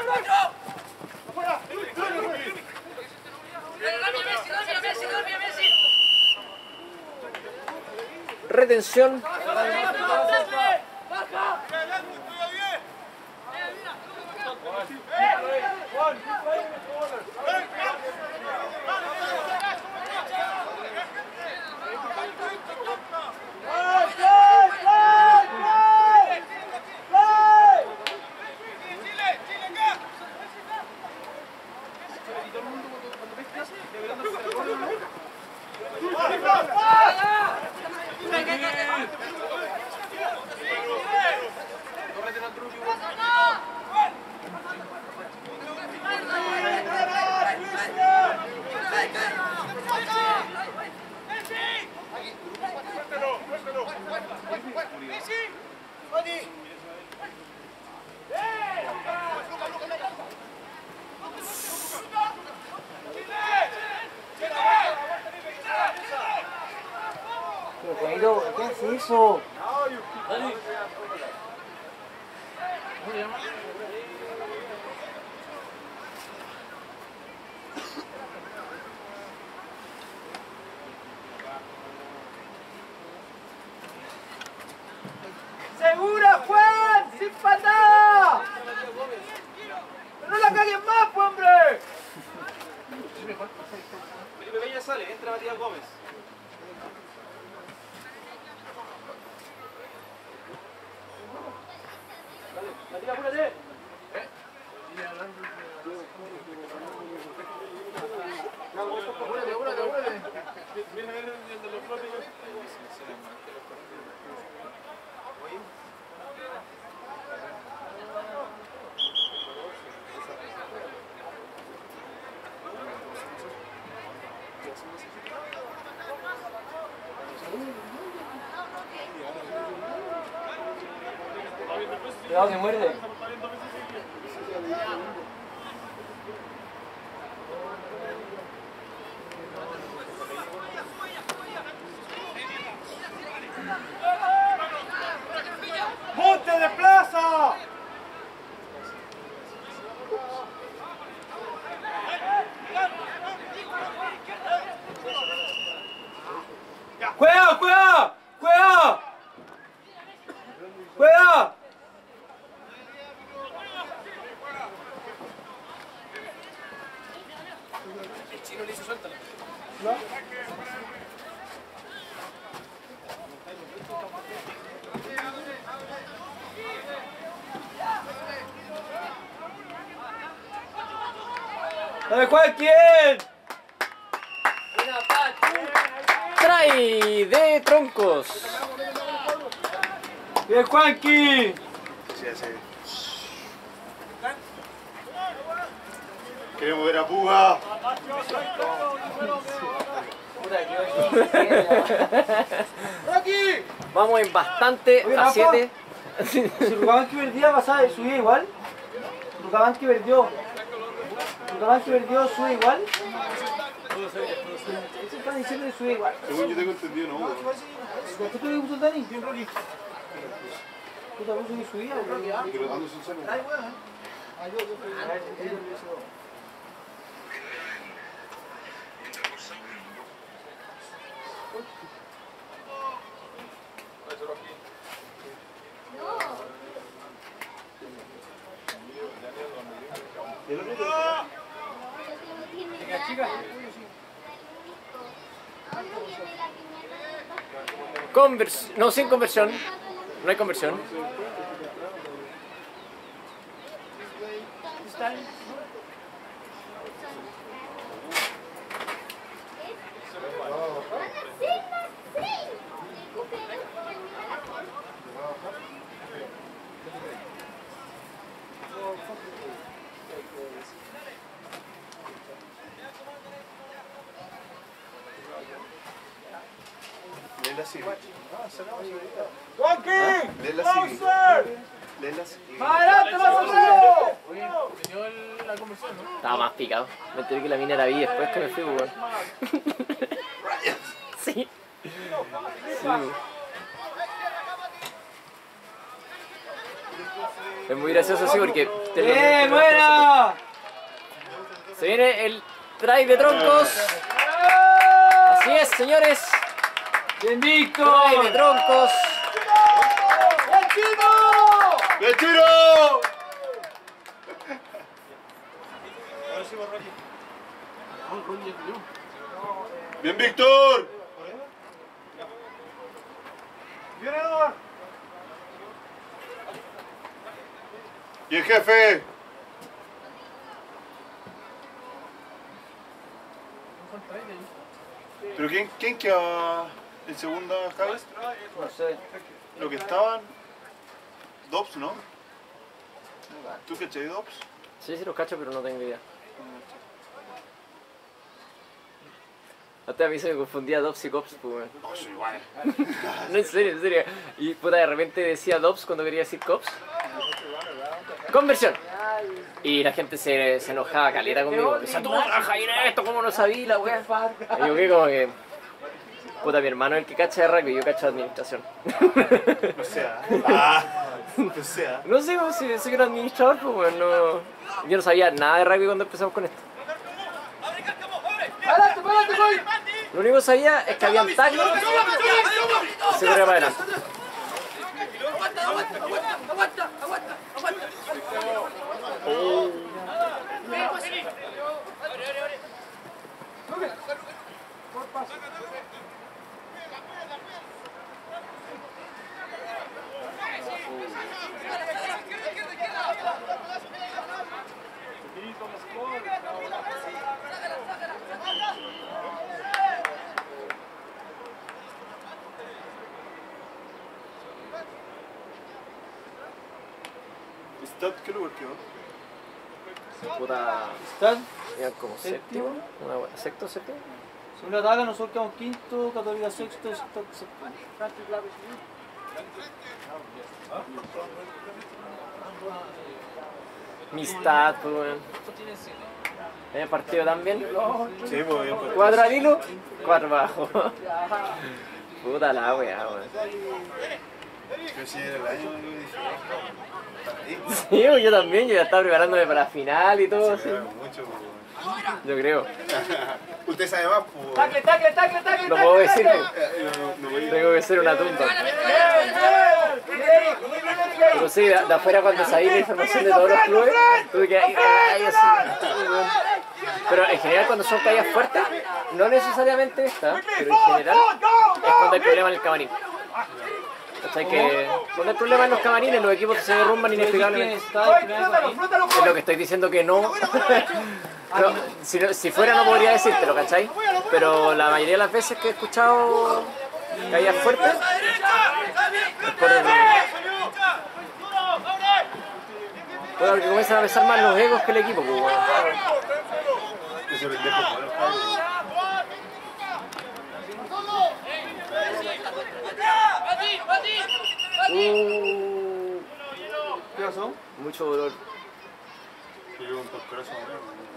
Speaker 1: Retención.
Speaker 8: ¿Qué hace eso?
Speaker 3: ¡Segura, Juan! ¡Sin patada! ¡No la caguen más, pues, hombre! Felipe Peña sale, entra Matías Gómez. Dale, Matías, apúrate. Apúrate. Mira, el de los propios.
Speaker 8: Cuidado, se muerde.
Speaker 3: ¡Monte de plaza!
Speaker 8: ¡Juega, juega! ¡Juega! ¡Juega!
Speaker 3: El chino le hizo suéltala.
Speaker 8: ¡Dale, juega quién!
Speaker 1: Trae de troncos.
Speaker 8: ¡Bien, Juanqui!
Speaker 4: Sí, sí. Queremos ver a Puga.
Speaker 3: ¡Rocky!
Speaker 1: Vamos en bastante
Speaker 8: Oye,
Speaker 1: a
Speaker 8: Rafa.
Speaker 1: 7.
Speaker 8: Si Rucabanqui perdía, pasaba, subía igual. Rucabanqui perdió. Rucabanqui perdió, sube igual. Eso están diciendo que sube igual.
Speaker 4: Según yo tengo entendido, no.
Speaker 8: ¿Qué te puso Dani? Puta, puso que subía, weón.
Speaker 4: Pero dando su sangre.
Speaker 3: Ay, weón. Ay, yo.
Speaker 8: A ver, ahí lo hizo.
Speaker 1: No, sin conversión. No hay conversión.
Speaker 4: Lela Siri.
Speaker 3: ¡Rocky!
Speaker 4: Lela Siri.
Speaker 3: ¡Pauser!
Speaker 4: Lela Siri.
Speaker 3: ¡Más adelante, más adelante!
Speaker 1: Estaba más picado. Me enteré que la mina era vi después que me fui, weón. Sí. Sí, weón. Es muy gracioso así porque...
Speaker 8: ¡Bien, buena!
Speaker 1: Se viene el try de troncos. Así es, señores.
Speaker 8: ¡Bien,
Speaker 1: Try de
Speaker 8: Víctor!
Speaker 1: troncos.
Speaker 3: ¡El chino!
Speaker 4: ¡Bien, Chiro! ¡Bien, Víctor!
Speaker 3: ¡Bien, Eduardo!
Speaker 4: ¡Y el jefe! ¿Pero quién queda en segunda, Javi?
Speaker 8: No sé.
Speaker 4: Lo que estaban... Dobbs, ¿no? ¿Tú cachai Dobbs?
Speaker 1: Sí, sí los cacho, pero no tengo idea. Hasta a mí se me confundía Dobbs y Cops, pues, weón.
Speaker 4: No, soy igual.
Speaker 1: No, en serio, en serio. Y puta, de repente decía Dobbs cuando quería decir Cops. Conversión. Y la gente se enojaba caleta conmigo. Decía, tú trabajas en esto, ¿cómo no sabí la weá? Y yo que como que... Puta, mi hermano es el que cacha de rugby, yo cacho de administración.
Speaker 4: O sea... Ah, o sea...
Speaker 1: No sé, pues, si soy un administrador, pues bueno, no... Yo no sabía nada de rugby cuando empezamos con esto.
Speaker 3: ¡Adelante, adelante, voy!
Speaker 1: Lo único que sabía es que habían tackles y se corría para adelante.
Speaker 4: ¿Stat qué lugar quedó?
Speaker 1: Puta...
Speaker 8: ¿Están?
Speaker 1: Eran como séptimo, una buena, sexto, séptimo.
Speaker 8: Segunda tabla, nosotros quedamos quinto, Católica sexto, séptimo.
Speaker 1: Amistad, pues weón. ¿El partido también?
Speaker 4: Sí, pues bien.
Speaker 1: 4 al hilo, 4 abajo. Puta la wea, weón.
Speaker 4: Yo sí era el año que dije...
Speaker 1: Sí, pues, yo también, yo ya estaba preparándome para la final y todo, así.
Speaker 4: Mucho, pues.
Speaker 1: Yo creo.
Speaker 4: Usted sabe más, pues...
Speaker 3: ¡Tacle, tacle, tacle, tacle!
Speaker 1: No puedo decir,
Speaker 4: No voy a...
Speaker 1: tengo que ser una tumba. Pero sí, de afuera cuando sabía la información de todos los clubes, tuve que ir así. Pero en general cuando son caídas fuertes, no necesariamente esta, pero en general es cuando hay problema en el camarín. ¿Cachai? Que cuando hay problema en los camarines, los equipos se derrumban inexplicablemente. Es lo que estoy diciendo que no. No, si fuera no podría decírtelo, ¿cachai? Pero la mayoría de las veces que he escuchado caídas fuertes es por Bueno, porque comienzan a pesar más los egos que el equipo, pues, weón.
Speaker 4: Ese pendejo es bueno, cabrón.
Speaker 8: ¿Qué pasó?
Speaker 1: Mucho dolor.
Speaker 4: Yo llevo un torcorazo ahora.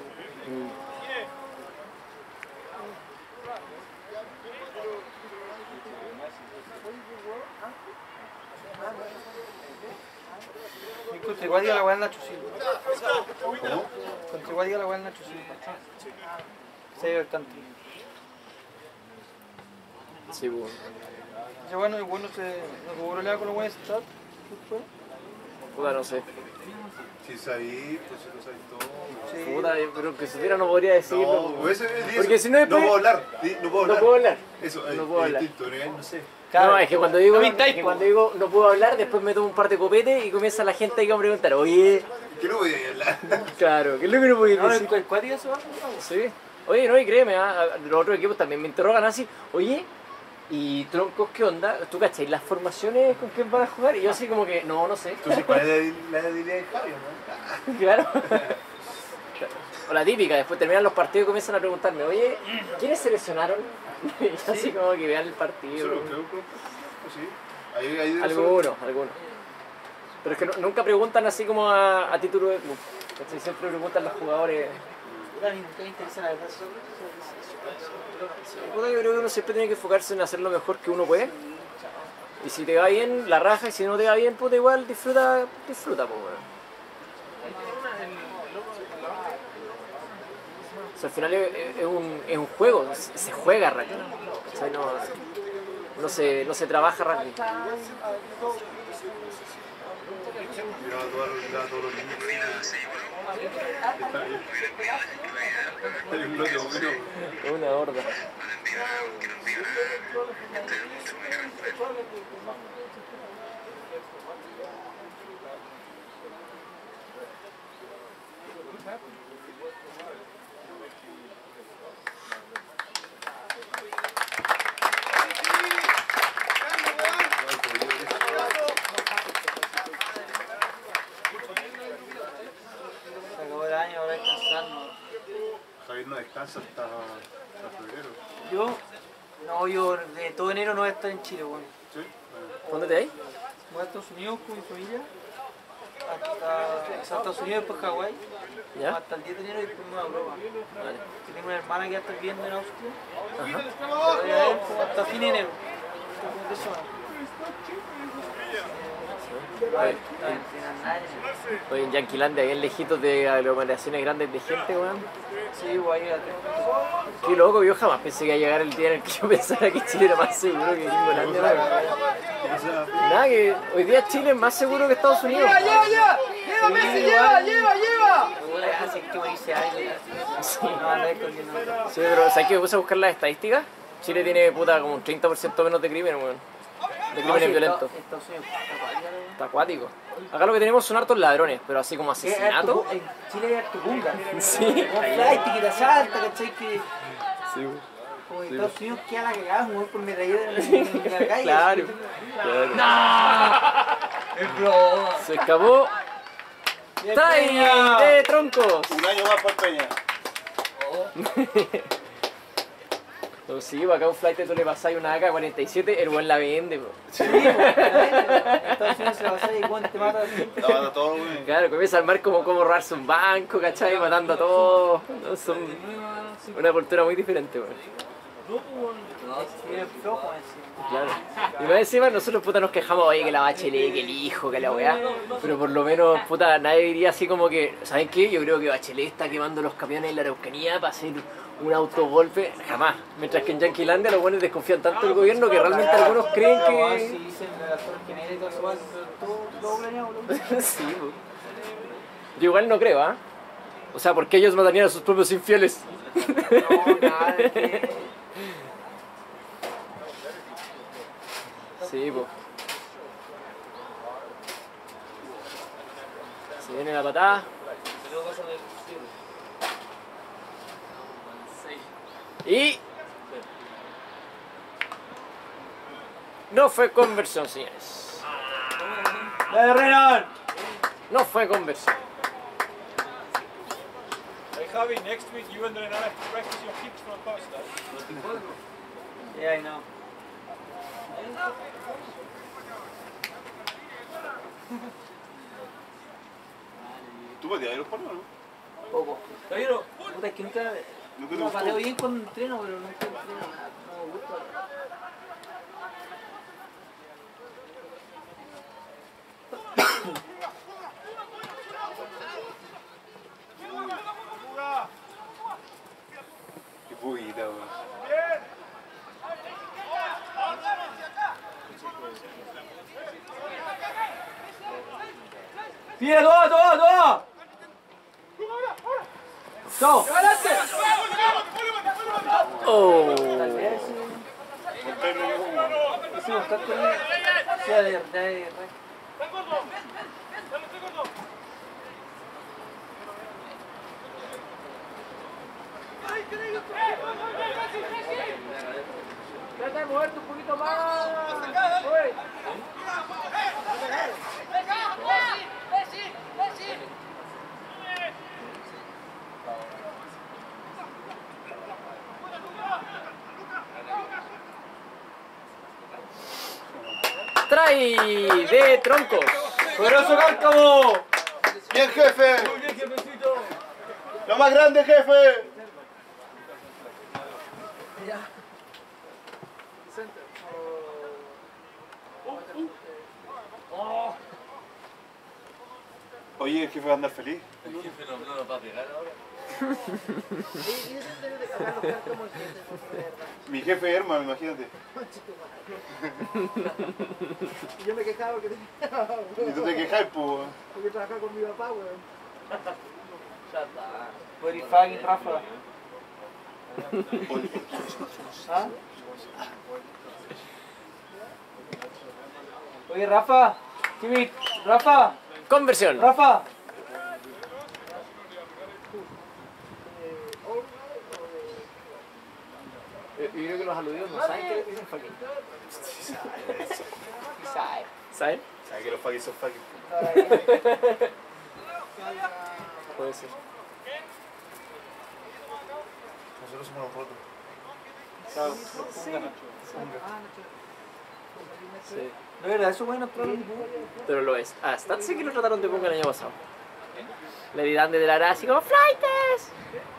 Speaker 8: Contra igual diga la weá del Nacho Silva.
Speaker 4: ¿Cómo?
Speaker 8: Contra igual diga la weá del Nacho Silva. Se ve el tanto.
Speaker 1: Sí, pues.
Speaker 8: Ese bueno, el bueno se no tuvo problema con los buenos de Stat. ¿Qué fue?
Speaker 1: Puta, no sé.
Speaker 4: Si sabí, pues si lo sabes todo.
Speaker 8: Sí.
Speaker 1: Puta, pero que supiera no podría decirlo.
Speaker 4: No, ese
Speaker 1: Porque si no
Speaker 4: no
Speaker 1: después-
Speaker 4: puedo hablar. No puedo hablar.
Speaker 1: No puedo hablar.
Speaker 4: Eso,
Speaker 1: No puedo hablar.
Speaker 4: distinto, no sé.
Speaker 1: No, es que cuando digo,
Speaker 8: No
Speaker 1: es
Speaker 8: mintáis,
Speaker 1: que
Speaker 8: po.
Speaker 1: cuando digo no puedo hablar, después me tomo un par de copetes y comienza la gente ahí a preguntar, oye,
Speaker 4: ¿Qué no voy a hablar?
Speaker 1: claro, ¿qué es lo que no podía
Speaker 8: No,
Speaker 1: decir?
Speaker 8: el cuático se va.
Speaker 1: Sí. Oye, no, y créeme, los otros equipos también me interrogan así, oye, ¿y troncos qué onda? ¿Tú cachai las formaciones con quién van a jugar? Y yo así como que, no sé.
Speaker 4: ¿Tú sí cuál es la debilidad de Javier, no?
Speaker 1: Claro. O la típica, después terminan los partidos y comienzan a preguntarme, oye, ¿quiénes seleccionaron? Y yo así como que vean el partido.
Speaker 4: Solo creo que sí. Ahí de
Speaker 1: Algunos. Pero es que nunca preguntan así como a título de club. ¿Cachai? Siempre preguntan los jugadores.
Speaker 8: A mí nunca me interesa la verdad.
Speaker 1: Puta, yo creo que uno siempre tiene que enfocarse en hacer lo mejor que uno puede. Y si te va bien, la raja, y si no te va bien, puta, igual disfruta, pues, weón. O sea, al final es un juego, se juega rugby. O sea, no se trabaja rugby.
Speaker 4: Miraba todos los niños. Hay un bloque bueno.
Speaker 1: Es una horda.
Speaker 8: Se acabó el año, ahora descansando.
Speaker 4: Javier no descansa hasta febrero.
Speaker 8: Yo de todo enero no voy a estar en Chile, weón.
Speaker 4: ¿Sí?
Speaker 1: ¿Dónde te hay?
Speaker 8: Voy a Estados Unidos con mi familia. Hasta Estados Unidos, después Hawái.
Speaker 1: ¿Ya?
Speaker 8: Hasta el 10 de enero y después me voy a Europa.
Speaker 1: Vale.
Speaker 8: Que tengo una hermana que ya está viviendo en Austria.
Speaker 1: Ajá.
Speaker 8: La voy a ver como hasta fin de enero. Como 3 semanas.
Speaker 1: Oye,
Speaker 8: No entrenan nada.
Speaker 1: oye, en Yanquilandia, bien lejitos de aglomeraciones grandes de gente, weón.
Speaker 8: Sí, voy a ir a 3.
Speaker 1: Qué loco, yo jamás pensé que iba a llegar el día en el que yo pensara que Chile era más seguro que Gringolandia, weón. Nada, que hoy día Chile es más seguro que Estados Unidos.
Speaker 3: ¡Lleva, Messi, lleva!
Speaker 8: Hacen que morirse alguien. No, andar escondiendo.
Speaker 1: Sí, pero ¿sabes qué? Me puse a buscar las estadísticas. Chile tiene puta como un 30% menos de crimen, weón. De crímenes violentos.
Speaker 8: Estados Unidos.
Speaker 1: Está acuático. Acá lo que tenemos son hartos ladrones, pero así como asesinato.
Speaker 8: En Chile hay harto bunga.
Speaker 1: Sí.
Speaker 8: Como flight que te asalta, ¿cachai? Que
Speaker 1: Sí,
Speaker 8: como en Estados Unidos queda la cagada, un por metralleta en la calle.
Speaker 1: claro.
Speaker 8: Es broma.
Speaker 1: Se escapó. ¡Tai de troncos!
Speaker 4: Un año más por Peña.
Speaker 1: No, sí, acá un flight tú le pasáis una AK-47, el buen la vende, bro.
Speaker 8: Sí, en Estados Unidos se la pasa y Juan te mata siempre.
Speaker 4: La mata todo, güey.
Speaker 1: Claro, comienza a armar como robarse un banco, ¿cachai? Matando a todos. No, son una cultura muy diferente, bro.
Speaker 8: Es flojo encima.
Speaker 1: Claro. Y más encima nosotros puta nos quejamos, oye, que la Bachelet, que el hijo, que la weá. Pero por lo menos, puta, nadie diría así como que, ¿saben qué? Yo creo que Bachelet está quemando los camiones en la Araucanía para hacer un autogolpe. Jamás. Mientras que en Yanquilandia los buenos desconfían tanto del gobierno que realmente algunos creen
Speaker 8: Si
Speaker 1: que...
Speaker 8: dicen la Torre General y todo eso, todo planeado, loco.
Speaker 1: Sí, po. Yo igual no creo, ¿ah? O sea, porque ellos matarían a sus propios infieles.
Speaker 8: No, nada, es que...
Speaker 1: Sí, po. Se viene la patada. Y... no fue conversión, señores.
Speaker 8: ¡La de Renan!
Speaker 1: No fue conversión.
Speaker 5: Javi, next week you and Renan have to practice your kicks from post.
Speaker 8: Yeah, I know.
Speaker 4: ¿Tú pateas los palos o no?
Speaker 8: Poco. Caballero, puta, es que nunca.
Speaker 4: Nunca te
Speaker 8: No,
Speaker 4: gustó.
Speaker 8: pateo bien cuando entreno, pero nunca entreno nada. No me gusta.
Speaker 4: Qué buguita, weón.
Speaker 8: ¡Tira, toma! ¡Chao!
Speaker 1: Oh.
Speaker 8: Tal vez sí, buscar con él. Sí, de Trata de moverte un poquito más.
Speaker 1: Try de troncos.
Speaker 8: ¡Poderoso Cárcamo!
Speaker 4: ¡Bien, jefe!
Speaker 8: Muy bien, jefecito.
Speaker 4: ¡Lo más grande, jefe! Oye, el jefe va a andar feliz.
Speaker 8: El jefe no nos va a pegar ahora.
Speaker 4: Mi jefe Herman, imagínate.
Speaker 3: Y yo me quejaba porque
Speaker 4: Y tú te quejas, pues.
Speaker 3: porque trabajaba con mi papá, weón.
Speaker 8: Ya está. What the fucking Rafa? ¿Ah? Oye, Rafa. Jimmy, Rafa.
Speaker 1: Conversión.
Speaker 8: Rafa.
Speaker 1: Yo creo que los aludidos no saben qué dicen fucking. ¿Saben?
Speaker 4: ¿Sabes que los fucking son fucking?
Speaker 1: Puede ser.
Speaker 4: Nosotros somos los rotos.
Speaker 1: Sí.
Speaker 8: De verdad, eso bueno, claro.
Speaker 1: Pero lo es. Ah, Stats sí que lo trataron de Punga el año pasado. Le dirán desde la grada así como ¡Flightes!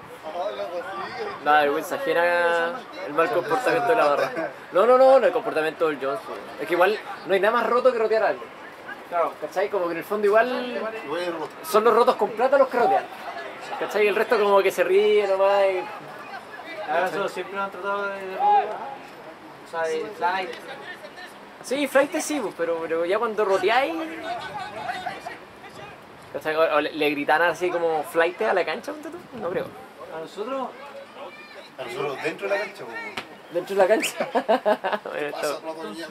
Speaker 1: Da vergüenza ajena el mal comportamiento de la barra. No, el comportamiento del Jones. Pues. Es que igual no hay nada más roto que rotear a alguien. Claro, ¿cachai? Como que en el fondo igual son los rotos con plata los que rotean. ¿Cachai? El resto como que se ríe nomás y...
Speaker 8: Ahora eso siempre lo han tratado de robar. O sea, de flight.
Speaker 1: Sí, flight sí, pues, pero ya cuando roteáis... ¿Cachai? O le gritan así como flight a la cancha, ¿tú? No creo.
Speaker 8: A nosotros.
Speaker 4: A nosotros dentro de la cancha, pues.
Speaker 1: ¿Dentro de la cancha? Bueno, esto...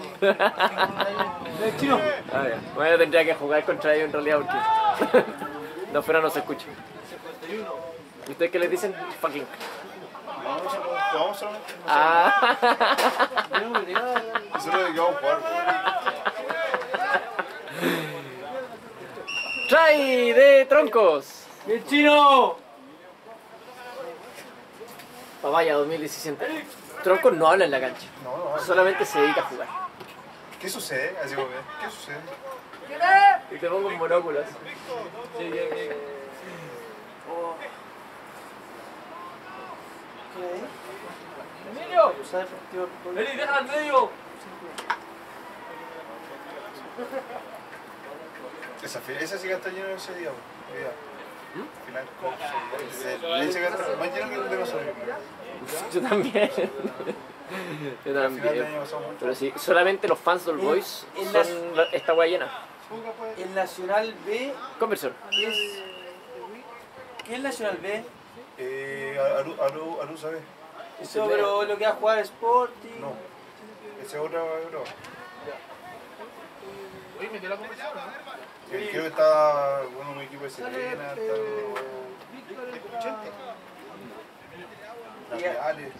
Speaker 8: ¿El chino?
Speaker 1: Ah, ya. Bueno, tendría que jugar contra ellos en realidad porque... de afuera no se escucha. ¿Y ustedes qué les dicen? Fucking.
Speaker 4: Vamos solamente.
Speaker 1: Ah.
Speaker 4: Nosotros de que vamos a jugar.
Speaker 1: Try de troncos.
Speaker 8: ¡El chino!
Speaker 1: Papaya 2017. Troncos no habla en la cancha.
Speaker 4: No.
Speaker 1: Solamente se dedica a jugar.
Speaker 4: ¿Qué sucede? Así como, ¿qué sucede?
Speaker 1: Y te pongo un monóculos.
Speaker 8: Sí, bien.
Speaker 1: Emilio.
Speaker 8: ¡Vení, déjala al medio!
Speaker 4: Esa sí que está lleno ese día, pues. Final, le dice que está más lleno que el de nosotros.
Speaker 1: Yo también. Yo también. Pero sí, solamente los fans del Boys son esta wea llena.
Speaker 8: El Nacional B
Speaker 1: Conversión.
Speaker 8: es... ¿Qué es el Nacional B?
Speaker 4: Aru, ¿sabes?
Speaker 8: Eso, pero lo que va a jugar Sporting.
Speaker 4: No. Ese es otra.
Speaker 3: Oye, metió la conversación, ¿no?
Speaker 4: Creo que está un equipo de Serena, está las Reales.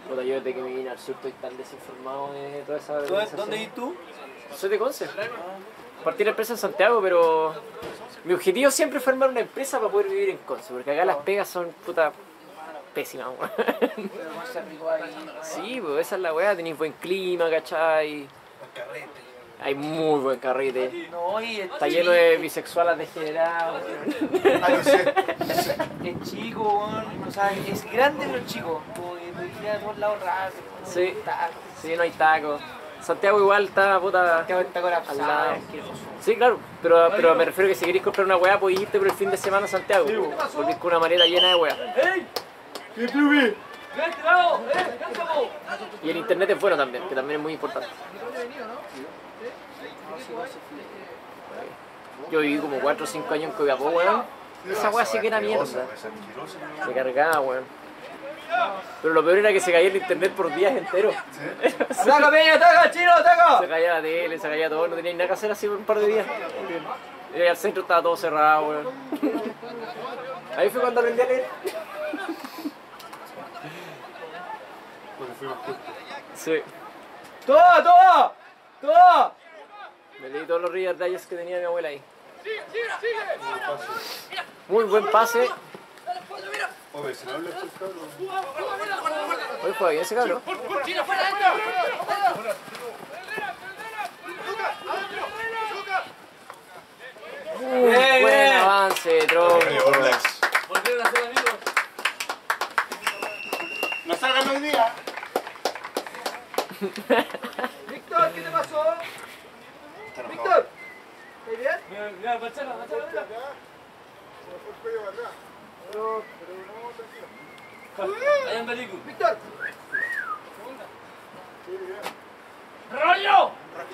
Speaker 1: Puta, yo desde que me vine al sur estoy tan desinformado de toda esa
Speaker 8: ¿Dónde
Speaker 1: organización.
Speaker 8: vives tú?
Speaker 1: Soy de Conce. Partir la empresa en Santiago, pero mi objetivo siempre fue armar una empresa para poder vivir en Conce, porque acá las pegas son puta pésimas, weón.
Speaker 8: Pero más rico ahí.
Speaker 1: Sí, pues esa es la weá, tenéis buen clima, ¿cachai? Hay muy buen carrete.
Speaker 8: No, y
Speaker 1: Está lleno de bisexuales degenerados.
Speaker 7: Ah, no sé.
Speaker 8: es chico, weón. O sea, es grande pero chico. Como que puede ir a todos lados rápido.
Speaker 1: Sí, sí, no hay tacos. Santiago igual está puta
Speaker 8: Está
Speaker 1: al
Speaker 8: colapsado.
Speaker 1: lado. Sí, claro, pero me refiero a que si queréis comprar una weá podéis irte por el fin de semana a Santiago. Volvís con una maleta llena de weá.
Speaker 7: ¿Qué clube?
Speaker 1: Y el internet es bueno también, que también es muy importante. Yo viví como 4 o 5 años en Copiapó, weón. Esa weá sí que era mierda. Se cargaba, weón. Pero lo peor era que se caía el internet por días enteros.
Speaker 8: ¡Ataca, Peña! ¡Ataca, chino! ¡Ataca!
Speaker 1: Se caía la tele, se caía todo, no tenía nada que hacer así por un par de días. Y al centro estaba todo cerrado, weón. Ahí fue cuando aprendí a leer.
Speaker 7: Porque fuimos justos.
Speaker 1: Sí.
Speaker 8: ¡Toma, toma! ¡Toma!
Speaker 1: Me leí todos los Reader Digest que tenía mi abuela ahí. Muy buen pase.
Speaker 7: Oye, si no le estoy cabrón.
Speaker 1: Hoy juega bien ese cabrón. Buen avance, tronco.
Speaker 8: Volvieron a ser amigos.
Speaker 7: ¡No salgan hoy día!
Speaker 3: Víctor, ¿qué te pasó? Víctor, ¿estás bien?
Speaker 8: Mira, Marcelo, Marcelo, mira.
Speaker 7: Se me fue el cuello para atrás. Pero no, tranquilo.
Speaker 8: Ahí anda Liku.
Speaker 3: Víctor,
Speaker 7: Sí, bien.
Speaker 8: ¡Rollo!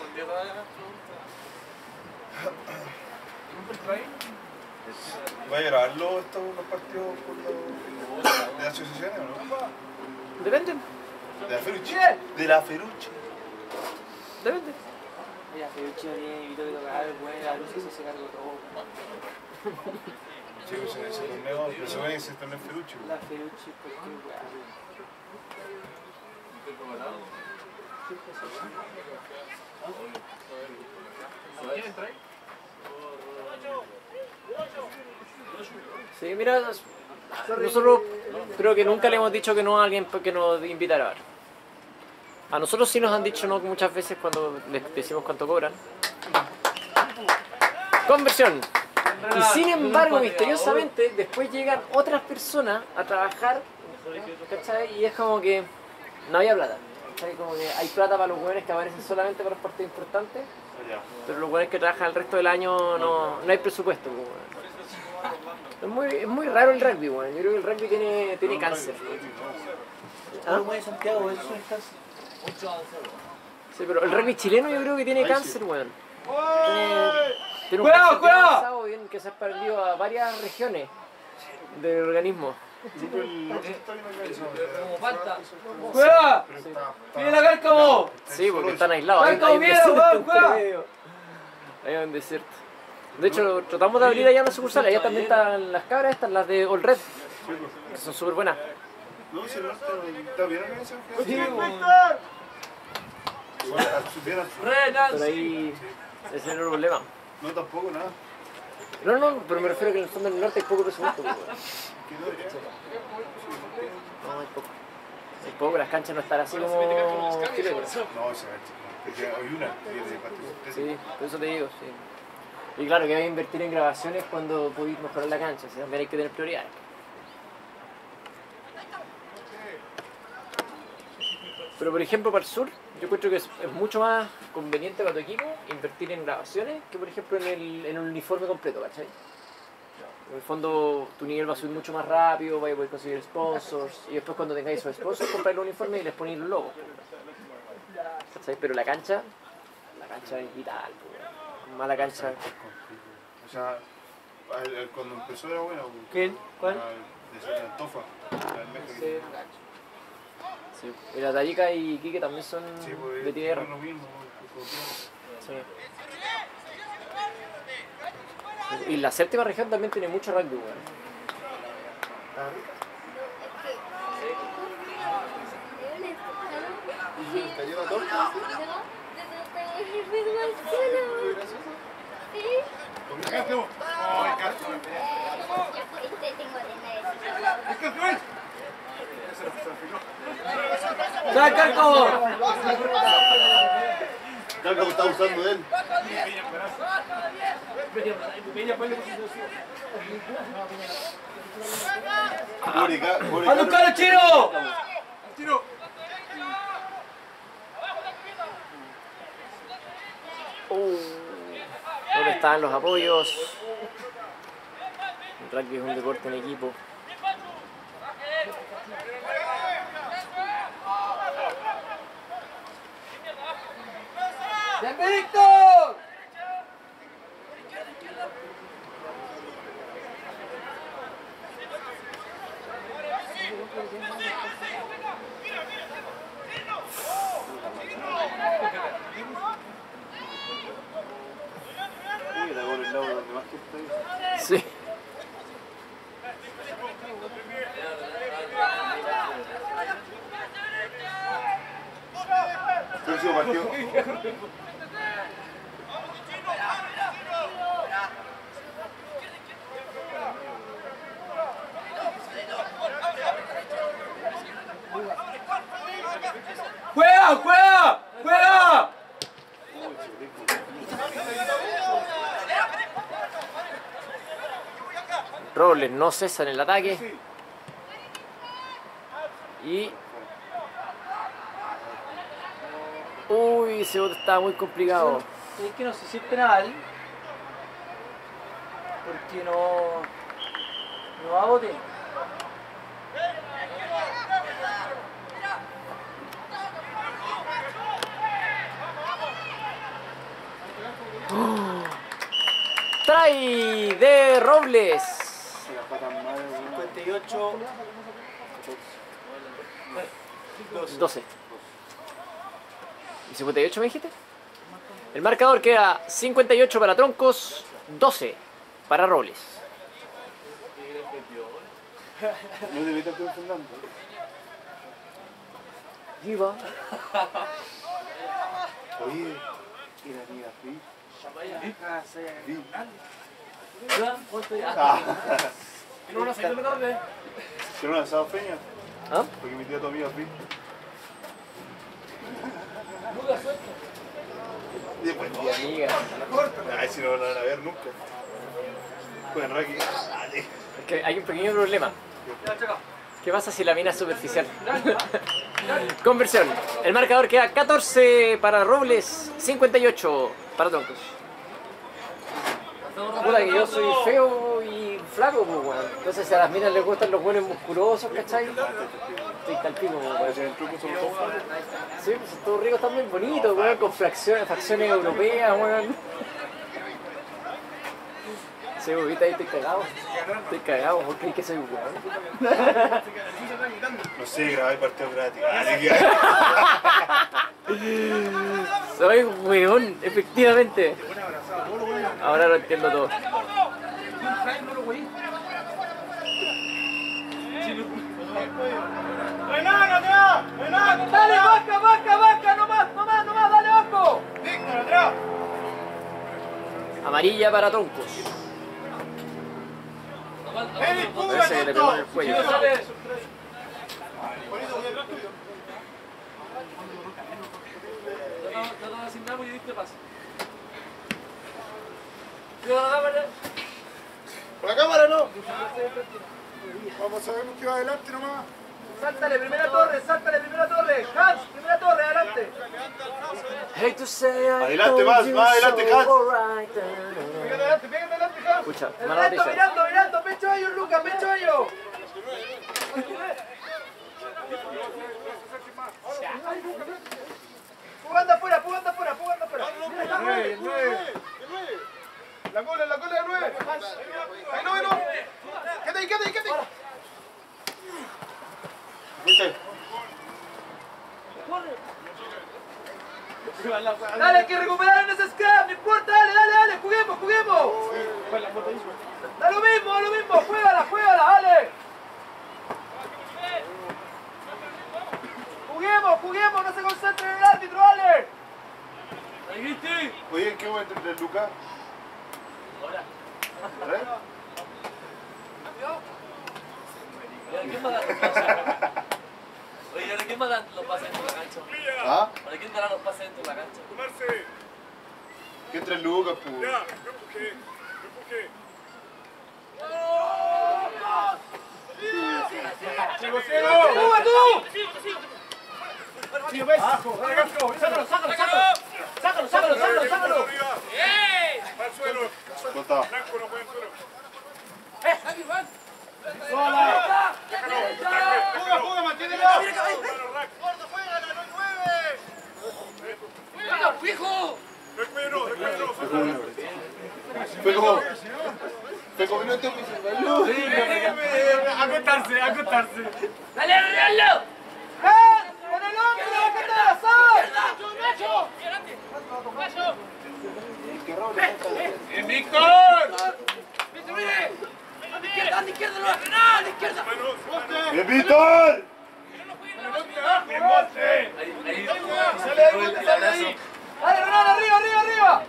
Speaker 4: ¿Va a grabarlo estos los partidos por los, de asociaciones o no?
Speaker 1: Depende,
Speaker 4: De la Ferucci. De la Ferucci.
Speaker 1: depende.
Speaker 8: Mira, Feuccio viene, invitó a tocar, bueno, la luz se cargó todo.
Speaker 4: Sí, pues en ese torneo, pero se ve que ese torneo es Ferucci.
Speaker 8: La Feucci, pues qué weá.
Speaker 1: Sí, mira, nosotros creo que nunca le hemos dicho que no a alguien que nos invita a grabar. A nosotros sí nos han dicho no muchas veces cuando les decimos cuánto cobran. Conversión. Y sin embargo, misteriosamente, después llegan otras personas a trabajar, ¿cachai? Y es como que no había plata. ¿Cachai? Como que hay plata para los jóvenes que aparecen solamente para los partidos importantes, pero los jóvenes que trabajan el resto del año no hay presupuesto. Es muy raro el rugby, weón. Yo creo que el rugby tiene cáncer. ¿Ah?
Speaker 8: ¿Cómo es Santiago? Eso es cáncer.
Speaker 1: Sí, pero el rugby chileno yo creo que tiene cáncer, weón. Tiene un
Speaker 8: ¡Cuidado,
Speaker 1: cáncer bien
Speaker 8: cuidado!
Speaker 1: avanzado, bien, que se ha expandido a varias regiones del organismo.
Speaker 8: Como falta. ¡Cuidado! ¡Viene la cárcamo!
Speaker 1: Sí, porque están aislados.
Speaker 8: ¡Ay, con miedo, weón, cuidado!
Speaker 1: Hay un desierto. De hecho, tratamos de abrir allá una sucursal. Allá también están las cabras estas, las de All Red, que son súper buenas.
Speaker 4: No, si no, está bien organizado.
Speaker 8: Sí, weón.
Speaker 4: Igual, bien al sur.
Speaker 1: Pero ahí ese es el problema.
Speaker 4: No, tampoco, nada.
Speaker 1: No, pero me refiero a que en el fondo del norte hay poco presupuesto. Pues, weón.
Speaker 4: ¿Qué no debería?
Speaker 1: No, hay poco. Hay poco, las canchas no están así como Chile.
Speaker 4: No, se ve. Hay una que es de parte.
Speaker 1: Sí, por eso te digo, sí. Y claro, que hay que invertir en grabaciones cuando podéis mejorar la cancha, o sea, también hay que tener prioridades. Pero por ejemplo para el sur, yo encuentro que es mucho más conveniente para tu equipo invertir en grabaciones que por ejemplo en el uniforme completo, ¿cachai? En el fondo tu nivel va a subir mucho más rápido, vais a poder conseguir sponsors y después cuando tengáis esos sponsors compráis los uniformes y les ponéis los logos. ¿Cachai? Pero la cancha es vital, con mala cancha.
Speaker 4: O sea, cuando empezó era bueno.
Speaker 8: ¿Quién? ¿Cuál?
Speaker 4: De Antofa.
Speaker 1: Sí. Sí. Y la Tarica y Quique también son
Speaker 4: Sí, pues,
Speaker 1: de tierra.
Speaker 4: es lo mismo.
Speaker 1: Sí. Y la séptima región también tiene mucho rugby, weón.
Speaker 7: torta?
Speaker 8: ¡Saca el cobo!
Speaker 4: Carlos está usando él.
Speaker 8: ¡A buscar el chino!
Speaker 1: ¿Dónde están los apoyos? El rugby es un deporte en equipo.
Speaker 3: ¡Bien, Víctor!
Speaker 4: Uy, la gol el lado donde más gente hay.
Speaker 1: Sí.
Speaker 4: Próximo partido.
Speaker 8: ¡Juega! ¡Juega! ¡Juega!
Speaker 1: Robles no cesa en el ataque. Y... Uy, ese bote estaba muy complicado.
Speaker 8: Es que no sé si es penal. Porque no va a bote.
Speaker 1: Try de Robles.
Speaker 7: 58.
Speaker 1: 12. ¿Y 58 me dijiste? El marcador queda 58 para Troncos, 12 para Robles.
Speaker 4: No te metas con Fernando.
Speaker 1: Viva.
Speaker 4: Oye, era amiga Free.
Speaker 8: ¿Tiene una segunda tarde?
Speaker 4: ¿Quiero una asado feña?
Speaker 1: ¿Ah?
Speaker 4: Porque mi tía tu amiga Free. Después,
Speaker 1: Mi amiga.
Speaker 4: ay, si no van a ver nunca. Juegan rugby. Dale.
Speaker 1: Es que hay un pequeño problema. ¿Qué pasa si la mina es superficial? Conversión. El marcador queda 14 para Robles, 58 para Troncos. Puta que yo soy feo y flaco, pues, weón. Entonces si a las minas les gustan los buenos musculosos, ¿cachai? Estoy tal pico, weón. Sí, pues son todos ricos también, bonitos, weón, con facciones europeas, weón. Sí, ahorita ahí estoy cagado. Estoy cagado, ¿por qué? ¿Qué soy, weón?
Speaker 4: No sé, grabé partido gratis.
Speaker 1: Soy weón, efectivamente. Ahora lo entiendo todo.
Speaker 2: ¡Enano, atrás! ¡Enano!
Speaker 3: ¡Dale, vaca, vaca, vaca! ¡No más, no más, no más! ¡Dale, Vasco!
Speaker 2: ¡Víctor, atrás!
Speaker 1: Amarilla para Troncos.
Speaker 2: ¡Eric,
Speaker 1: Parece que le pegó en el cuello.
Speaker 7: ¡Por la cámara no! Vamos a ver que va adelante nomás.
Speaker 3: ¡Sáltale, primera torre! ¡Sáltale, primera torre! ¡Hans, primera torre, adelante!
Speaker 1: Hate to say I
Speaker 4: Adelante,
Speaker 1: told
Speaker 4: más
Speaker 1: you
Speaker 4: adelante,
Speaker 1: so,
Speaker 4: Hans.
Speaker 1: alright.
Speaker 3: ¡Pégate adelante, pégate adelante, Hans!
Speaker 1: Escucha,
Speaker 3: ¡El
Speaker 1: mala
Speaker 3: resto
Speaker 1: noticia.
Speaker 3: mirando, mirando! ¡Pecho a ellos, Lucas! ¡Pecho a ellos! ¡Pugando afuera, pugando afuera, pugando afuera!
Speaker 7: La cola de 9. ¡Ahí no, no! ¡Quédate ahí, quédate ahí, quédate ahí!
Speaker 3: ¡Dale, hay que recuperar en ese scrum! ¡No importa! ¡Dale, dale, dale! ¡Juguemos, juguemos! ¡Da lo mismo! ¡Juégala, juégala! ¡Dale! ¡Juguemos, juguemos, no se concentren en el árbitro, vale.
Speaker 4: Oye, ¿en qué momento entra Lucas? ¿Eh?
Speaker 8: ¿Quién va a dar los pases? Oye, ¿ahora quién va a dar los pases dentro de la cancha?
Speaker 4: ¿Ah?
Speaker 8: ¿Ahora quién dará los pases dentro de la cancha?
Speaker 4: Que entre Lucas, pues.
Speaker 3: ¡Tú, tú! ¡Sácalo!
Speaker 4: Contado.
Speaker 3: ¡Juega, mantiénelo!
Speaker 4: Fue como no te pisando.
Speaker 5: Acostarse.
Speaker 6: ¡Dale, arreglarlo!
Speaker 3: ¡Con el hombre, que te la sabes!
Speaker 5: ¡Víctor!
Speaker 6: ¡A la izquierda, no! ¡A la izquierda!
Speaker 4: ¡Bien, Víctor!
Speaker 3: ¡Dale, Renan, arriba!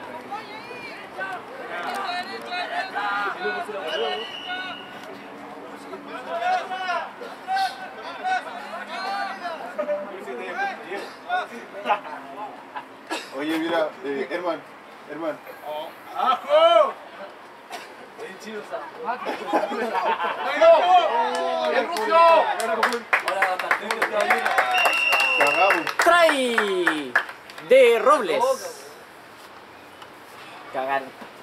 Speaker 4: Oye, mira, Herman.
Speaker 5: ¡Ajo!
Speaker 3: ¡El ruso!
Speaker 4: Cagamos.
Speaker 1: Try de Robles. Cagar.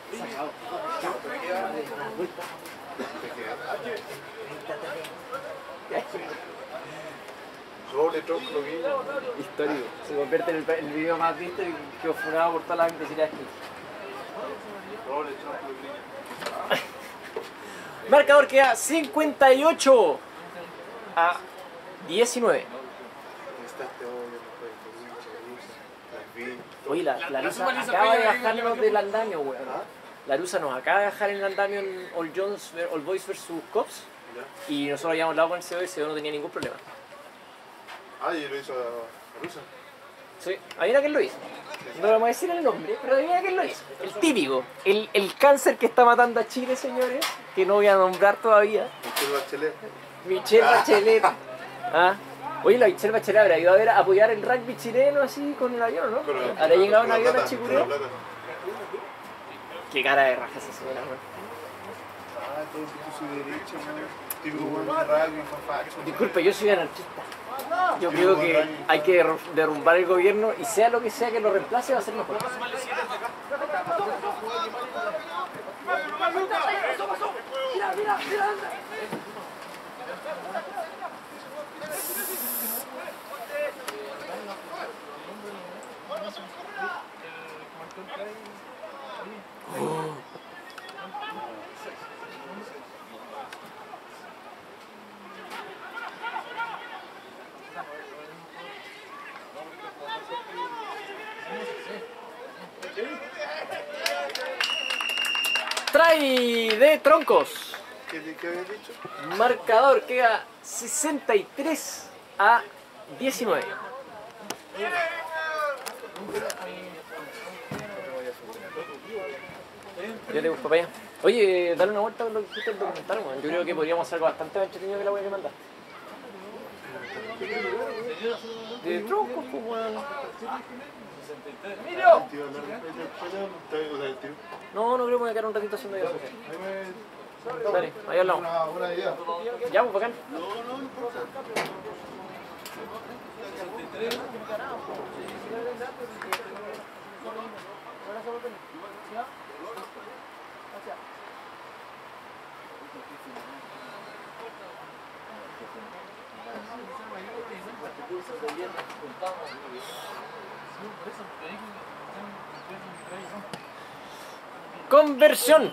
Speaker 4: Roble, tronco, lo vi.
Speaker 1: Histórico. Se convierte en el video más visto y que funado por todas las imbecilidades que hizo.
Speaker 4: Roble, tronco, lo vi.
Speaker 1: Marcador queda 58 a 19. Oye, la Lusa acaba de bajarnos del andamio, weón. La Lusa nos acaba de bajar en el andamio en All Boys vs Cops. Y nosotros habíamos hablado con el CEO y el CEO no tenía ningún problema.
Speaker 4: Ah, y lo hizo a Rusa.
Speaker 1: Sí, adivina quién lo hizo. No vamos a decir el nombre, pero adivina quién lo hizo. El típico, el cáncer que está matando a Chile, señores, que no voy a nombrar todavía. Michelle Bachelet. ¿Ah? Oye, la Michelle Bachelet habrá ido a ver a apoyar el rugby chileno así con el avión, ¿no? ¿Habrá llegado en avión a Chicureo? Qué cara de raja esa señora, weón.
Speaker 4: Ah, todo por su derecha, man. Típico buen rugby, fafacho.
Speaker 1: Disculpe, yo soy anarquista. Yo creo que hay que derrumbar el gobierno y sea lo que sea que lo reemplace va a ser mejor. Try de Troncos.
Speaker 4: ¿Qué habías dicho?
Speaker 1: Marcador queda 63 a 19. Yo te busco para allá. Oye, dale una vuelta con lo que hiciste el documental, man. Yo creo que podríamos hacer algo bastante más entretenido que la wea que mandaste. De Troncos, pues, weón.
Speaker 3: ¡Emilio!
Speaker 1: No creo que me voy a quedar un ratito haciendo eso. Dale, ahí hablamos.
Speaker 4: Una idea.
Speaker 1: Ya, pues, bacán. Conversión.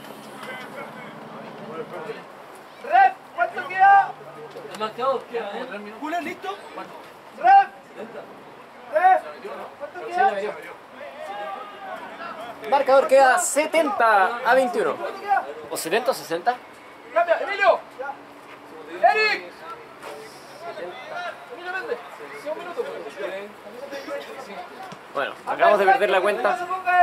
Speaker 3: ¡Ref! ¿Cuánto queda?
Speaker 8: El marcador queda,
Speaker 3: ¿Julio listo? ¡Ref! ¡Ref! ¿Cuánto queda?
Speaker 1: Marcador queda 70 a 21.
Speaker 3: ¿Cuánto queda?
Speaker 1: ¿O 70 o 60?
Speaker 3: ¡Cambia! ¡Emilio! ¡Eric! Emilio Méndez. 1 minuto, pues.
Speaker 1: acabamos de perder la cuenta.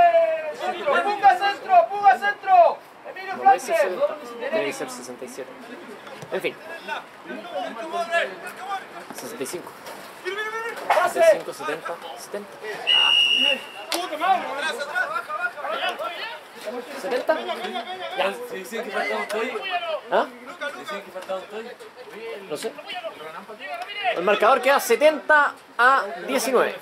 Speaker 3: ¡Puga centro! Emilio
Speaker 1: No puede ser
Speaker 3: Franklin.
Speaker 1: 70, debe ser 67. En fin. 65. 65, 70, 70. ¿70?
Speaker 8: Ya, se dicen que faltaban todos.
Speaker 1: ¿Ah?
Speaker 8: Se dicen que faltaban todos.
Speaker 1: No sé. El marcador queda 70 a 19.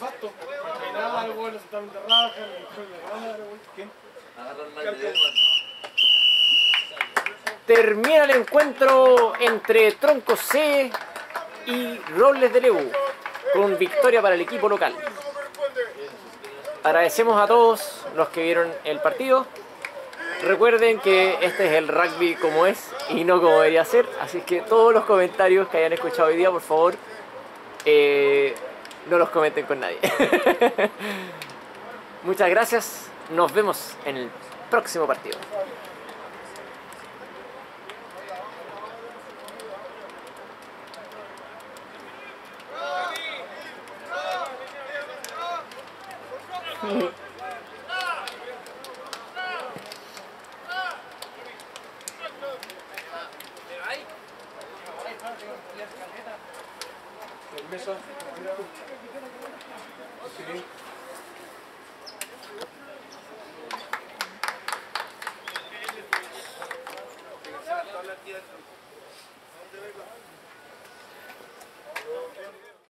Speaker 1: Termina el encuentro entre Tronco C y Robles de Lebu, con victoria para el equipo local. Agradecemos a todos los que vieron el partido. Recuerden que este es el rugby como es y no como debería ser, así que todos los comentarios que hayan escuchado hoy día, por favor, no los comenten con nadie. Muchas gracias, nos vemos en el próximo partido.
Speaker 7: ¿Dónde vengo?